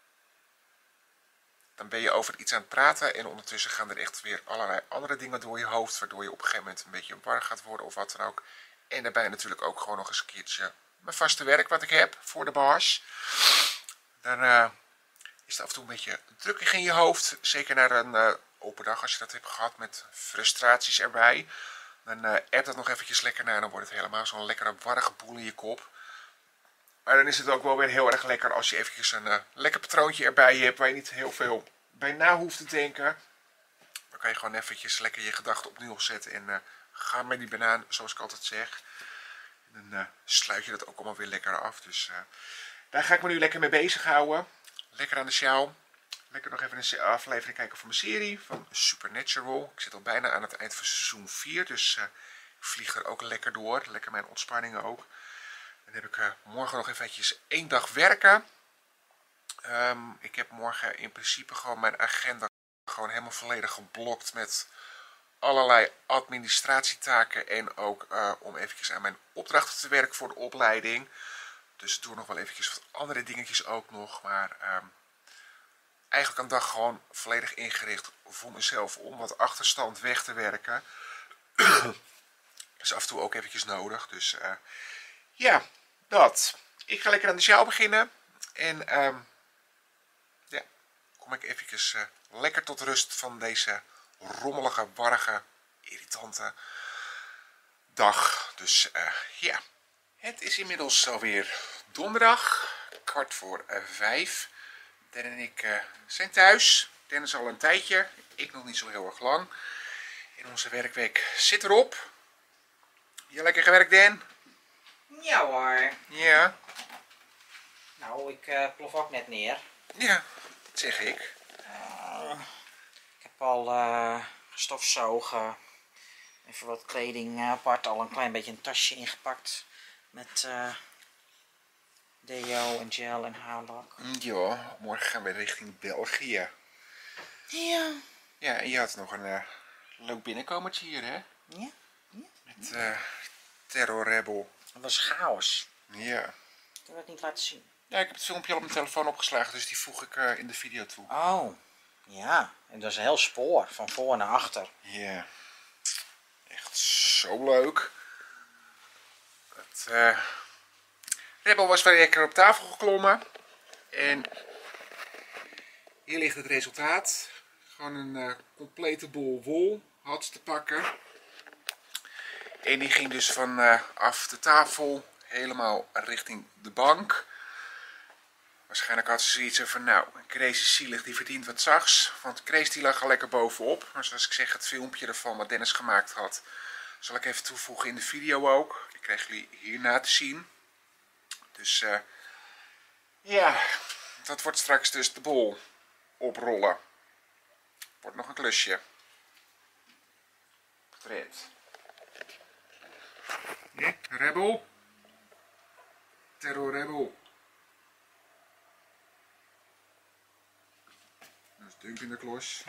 Dan ben je over iets aan het praten en ondertussen gaan er echt weer allerlei andere dingen door je hoofd. Waardoor je op een gegeven moment een beetje warrig gaat worden of wat dan ook. En daarbij natuurlijk ook gewoon nog eens een keertje mijn vaste werk wat ik heb voor de baas. Dan is het af en toe een beetje drukkig in je hoofd. Zeker na een open dag als je dat hebt gehad met frustraties erbij. Dan appt dat nog eventjes lekker na en dan wordt het helemaal zo'n lekkere warrige boel in je kop. Maar dan is het ook wel weer heel erg lekker als je eventjes een lekker patroontje erbij hebt waar je niet heel veel bij na hoeft te denken. Dan kan je gewoon eventjes lekker je gedachten op nul zetten en ga met die banaan zoals ik altijd zeg. En dan sluit je dat ook allemaal weer lekker af. Dus daar ga ik me nu lekker mee bezighouden. Lekker aan de sjaal. Lekker nog even een aflevering kijken van mijn serie van Supernatural. Ik zit al bijna aan het eind van seizoen 4. Dus ik vlieg er ook lekker door. Lekker mijn ontspanningen ook. Dan heb ik morgen nog eventjes 1 dag werken. Ik heb morgen in principe gewoon mijn agenda gewoon helemaal volledig geblokt met allerlei administratietaken en ook om eventjes aan mijn opdrachten te werken voor de opleiding. Dus doe nog wel eventjes wat andere dingetjes ook nog, maar eigenlijk een dag gewoon volledig ingericht voor mezelf om wat achterstand weg te werken. is af en toe ook eventjes nodig, dus ja, dat. Ik ga lekker aan de sjaal beginnen en ja, kom ik eventjes lekker tot rust van deze rommelige, warrige, irritante dag. Dus ja, het is inmiddels alweer donderdag, 4:15. Den en ik zijn thuis. Den is al een tijdje, ik nog niet zo heel erg lang. En onze werkweek zit erop. Je lekker gewerkt, Dan? Ja hoor. Ja. Nou, ik plof ook net neer. Ja, dat zeg ik. Ik heb al gestofzogen. Even wat kleding apart. Al een klein beetje een tasje ingepakt. Met deo en gel en haarlak. Ja, morgen gaan we richting België. Ja. Ja, en je had nog een leuk binnenkomertje hier, hè? Ja? Met Terror Rebel. Dat was chaos. Ja. Ik heb het niet laten zien. Ja, ik heb het filmpje al op mijn telefoon opgeslagen, dus die voeg ik in de video toe. Oh. Ja. En dat is een heel spoor. Van voor naar achter. Ja. Echt zo leuk. Het Rebel was weer lekker op tafel geklommen. En hier ligt het resultaat. Gewoon een complete bol wol had ze te pakken. En die ging dus vanaf de tafel helemaal richting de bank. Waarschijnlijk had ze zoiets van, nou, Grace is zielig, die verdient wat zachts. Want Grace die lag al lekker bovenop. Maar zoals ik zeg, het filmpje ervan wat Dennis gemaakt had, zal ik even toevoegen in de video ook. Die krijgen jullie hierna te zien. Dus ja, dat wordt straks dus de bol oprollen. Wordt nog een klusje. Fred. Ja, Rebel. Terror Rebel. Dat is dunk in de klos.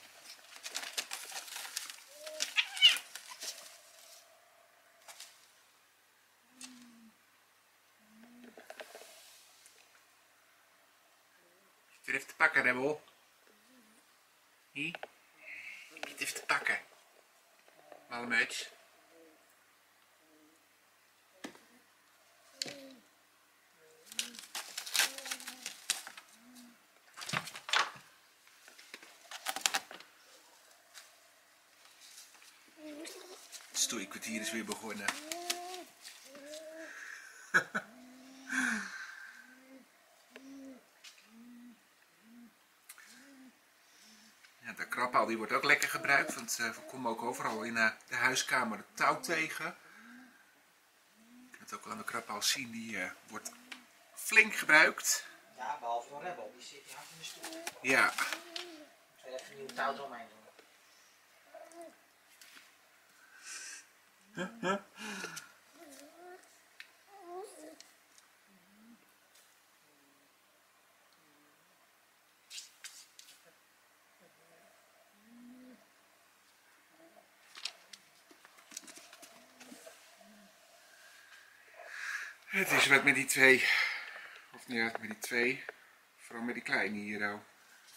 Je even te pakken, Rebel. Hier. Je het even te pakken. Malmuts. Het stoeikwartier is weer begonnen. Ja, de krabpaal die wordt ook lekker gebruikt, want we komen ook overal in de huiskamer de touw tegen. Je kunt het ook wel aan de krabpaal zien, die wordt flink gebruikt. Ja, behalve de Rebel. Die zit hier hard in de stoel. Ja. Ik ga even een nieuw touw eromheen doen. Het is wat met die twee. Of niet met die twee. Vooral met die kleine hier. Oh.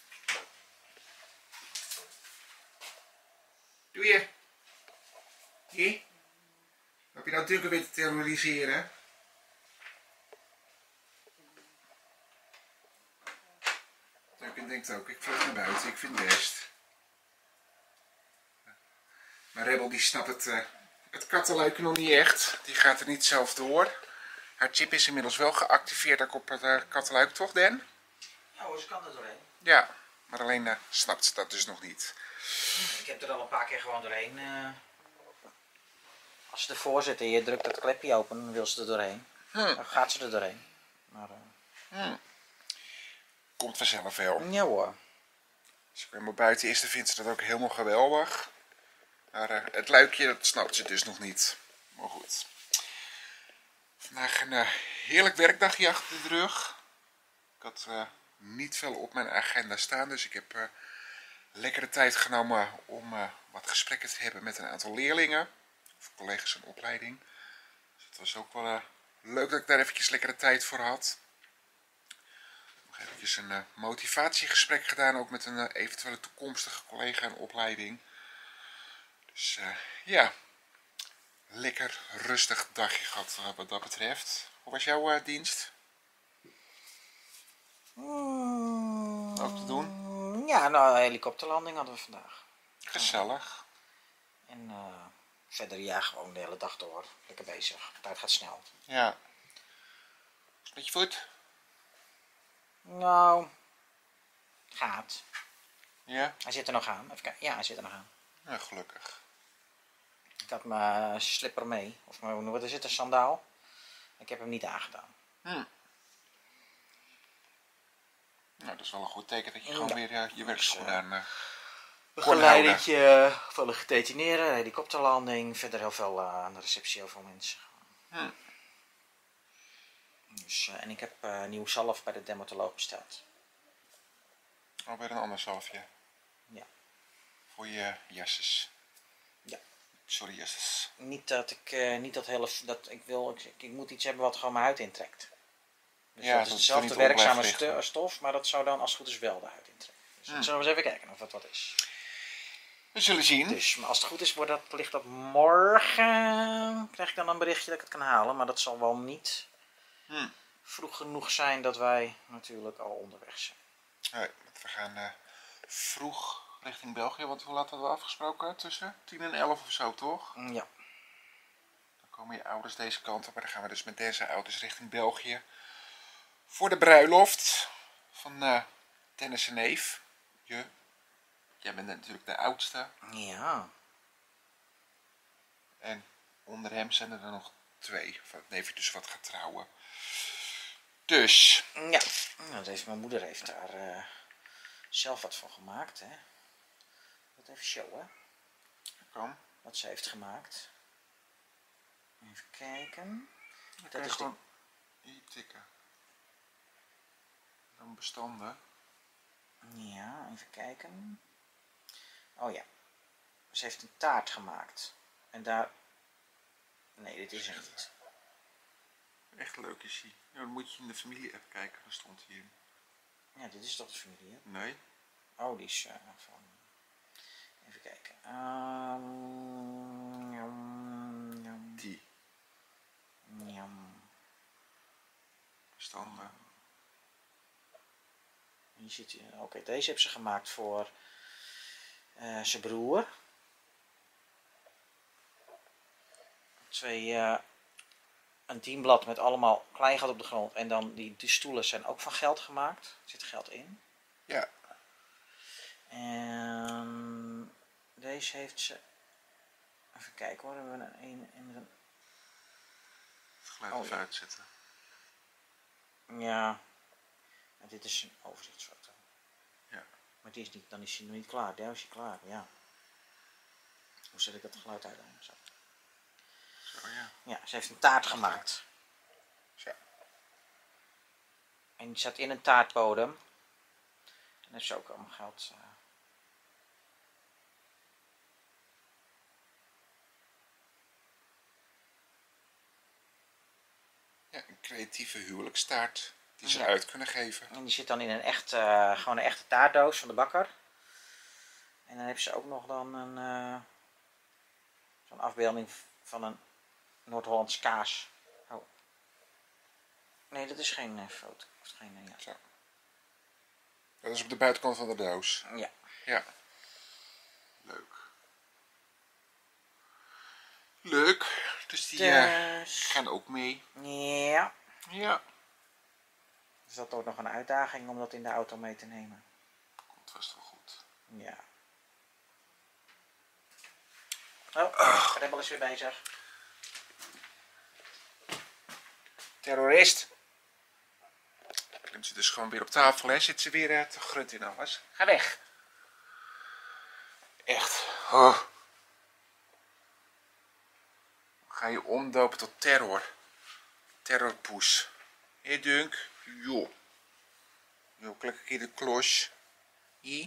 Doe je? Hier? Heb je nou natuurlijk weer te terroriseren? Duncan denkt ook, ik vlug naar buiten, ik vind het best. Maar Rebel die snapt het kattenluik nog niet echt. Die gaat er niet zelf door. Haar chip is inmiddels wel geactiveerd ook op het kattenluik, toch Dan? Ja hoor, ze kan er doorheen. Ja, maar alleen snapt ze dat dus nog niet. Ik heb er al een paar keer gewoon doorheen. Als ze ervoor zit en je drukt dat klepje open, dan wil ze er doorheen. Dan gaat ze er doorheen. Maar, Komt vanzelf wel. ja hoor. Als ik helemaal buiten is, dan vindt ze dat ook helemaal geweldig. Maar het luikje, dat snapt ze dus nog niet. Maar goed. Vandaag een heerlijk werkdagje achter de rug. Ik had niet veel op mijn agenda staan, dus ik heb lekkere tijd genomen om wat gesprekken te hebben met een aantal leerlingen. Of collega's in opleiding. Dus het was ook wel leuk dat ik daar eventjes lekkere tijd voor had. Nog eventjes een motivatiegesprek gedaan, ook met een eventuele toekomstige collega in opleiding. Dus ja, lekker rustig dagje gehad wat dat betreft. Hoe was jouw dienst? Ook te doen? Ja, nou, een helikopterlanding hadden we vandaag. Gezellig. En verder ja, gewoon de hele dag door. Lekker bezig. De tijd gaat snel. Ja. Is het met je voet? Nou, gaat. Ja? Hij zit er nog aan. Even kijken. Ja, hij zit er nog aan. Ja, gelukkig. Ik had mijn slipper mee. Of mijn, wat is het, een sandaal. Ik heb hem niet aangedaan. Nou, dat is wel een goed teken dat je gewoon weer je werkschoenen aan Begeleidingje van de gedetineerden, helikopterlanding. Verder heel veel aan de receptie, heel veel mensen. Dus, en ik heb nieuw zalf bij de dermatoloog besteld. Oh, weer een ander zalfje. Ja. Voor je jasses. Ja. Sorry, jasses. Niet dat ik niet dat hele. Dat ik moet iets hebben wat gewoon mijn huid intrekt. Dus Ja, dat is dat dezelfde niet op blijft werkzame richten. stof, maar dat zou dan als het goed is wel de huid intrekken. Dus dan zullen we eens even kijken of dat wat is. We zullen zien. Dus, maar als het goed is, ligt dat morgen. Krijg ik dan een berichtje dat ik het kan halen, maar dat zal wel niet vroeg genoeg zijn dat wij natuurlijk al onderweg zijn. Nee, we gaan vroeg richting België, want hoe laat hadden we afgesproken? Tussen 10 en 11 of zo, toch? Ja. Dan komen je ouders deze kant op, maar dan gaan we dus met deze ouders richting België. Voor de bruiloft van Dennis en neef. Jij bent natuurlijk de oudste. Ja. En onder hem zijn er nog 2. Van het neefje dus wat gaat trouwen. Dus. Ja. Nou, mijn moeder heeft daar zelf wat van gemaakt, hè. Dat even showen. Kom. Wat ze heeft gemaakt. Even kijken. Dan kan je gewoon hier tikken. Dan bestanden. Ja, even kijken. Oh ja. Ze heeft een taart gemaakt. En daar... Nee, dit is er niet. Echt leuk is hij. Ja, dan moet je in de familie even kijken. Daar stond hij in. Ja, dit is toch de familie, hè? Nee. Oh, die is van... Even kijken. Die. Bestanden. Hier zit hij. Oké, deze heeft ze gemaakt voor zijn broer. Een teamblad met allemaal kleingeld op de grond. En dan die stoelen zijn ook van geld gemaakt. Er zit geld in. Ja. En deze heeft ze... Even kijken hoor. Hebben we een... Het geluid even uitzetten. Ja. En dit is een overzichtsfoto. Ja. Maar die is niet, dan is hij nog niet klaar. Ja, is hij klaar. Ja. Hoe zet ik dat geluid uit dan? Zo. Zo, ja. Ja, ze heeft een taart gemaakt. Zo. En die zat in een taartbodem. En dat is ook allemaal geld. Ja, een creatieve huwelijkstaart die ze uit kunnen geven. En die zit dan in een gewoon een echte taartdoos van de bakker. En dan heeft ze ook nog dan zo'n afbeelding van een Noord-Hollands kaas. Oh. Nee, dat is geen foto. Of geen, ja. Zo. Dat is op de buitenkant van de doos. Ja. Ja. Leuk. Leuk. Dus die gaan ook mee. Ja. Ja. Dus dat wordt nog een uitdaging om dat in de auto mee te nemen. Komt vast wel goed. Ja. Oh, Rebel is weer bezig. Terrorist. Klimt ze dus gewoon weer op tafel, hè? Zit ze weer te grunt in alles. Ga weg. Echt. Oh. Ga je omdopen tot terror. Terrorpoes. Hé, Dunk. Jo. Jo, klik een keer de klos. Hier.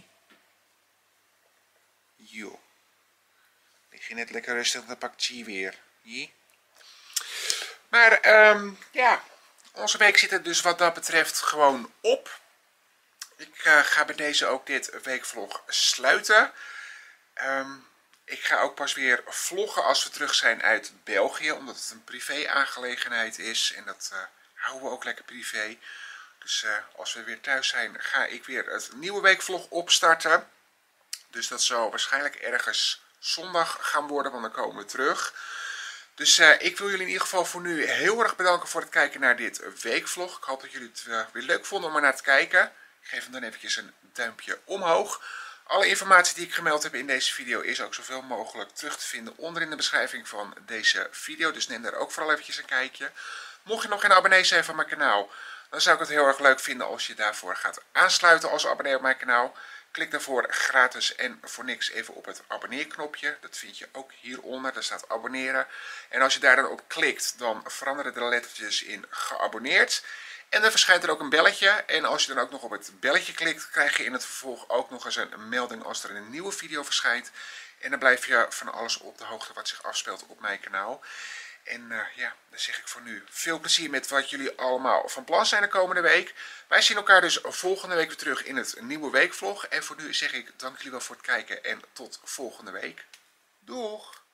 Jo. Lig je net lekker rustig, dan pakt je weer. Hier. Maar, ja. Onze week zit er dus wat dat betreft gewoon op. Ik ga bij deze ook dit weekvlog sluiten. Ik ga ook pas weer vloggen als we terug zijn uit België. Omdat het een privé-aangelegenheid is. En dat houden we ook lekker privé. Dus als we weer thuis zijn, ga ik weer het nieuwe weekvlog opstarten. Dus dat zal waarschijnlijk ergens zondag gaan worden, want dan komen we terug. Dus ik wil jullie in ieder geval voor nu heel erg bedanken voor het kijken naar dit weekvlog. Ik hoop dat jullie het weer leuk vonden om er naar te kijken. Ik geef hem dan eventjes een duimpje omhoog. Alle informatie die ik gemeld heb in deze video is ook zoveel mogelijk terug te vinden onder in de beschrijving van deze video. Dus neem daar ook vooral eventjes een kijkje. Mocht je nog geen abonnee zijn van mijn kanaal, dan zou ik het heel erg leuk vinden als je daarvoor gaat aansluiten als abonnee op mijn kanaal. Klik daarvoor gratis en voor niks even op het abonneerknopje. Dat vind je ook hieronder, daar staat abonneren. En als je daar dan op klikt, dan veranderen de lettertjes in geabonneerd. En dan verschijnt er ook een belletje. En als je dan ook nog op het belletje klikt, krijg je in het vervolg ook nog eens een melding als er een nieuwe video verschijnt. En dan blijf je van alles op de hoogte wat zich afspeelt op mijn kanaal. En ja, dan zeg ik voor nu veel plezier met wat jullie allemaal van plan zijn de komende week. Wij zien elkaar dus volgende week weer terug in het nieuwe weekvlog. En voor nu zeg ik dank jullie wel voor het kijken en tot volgende week. Doeg!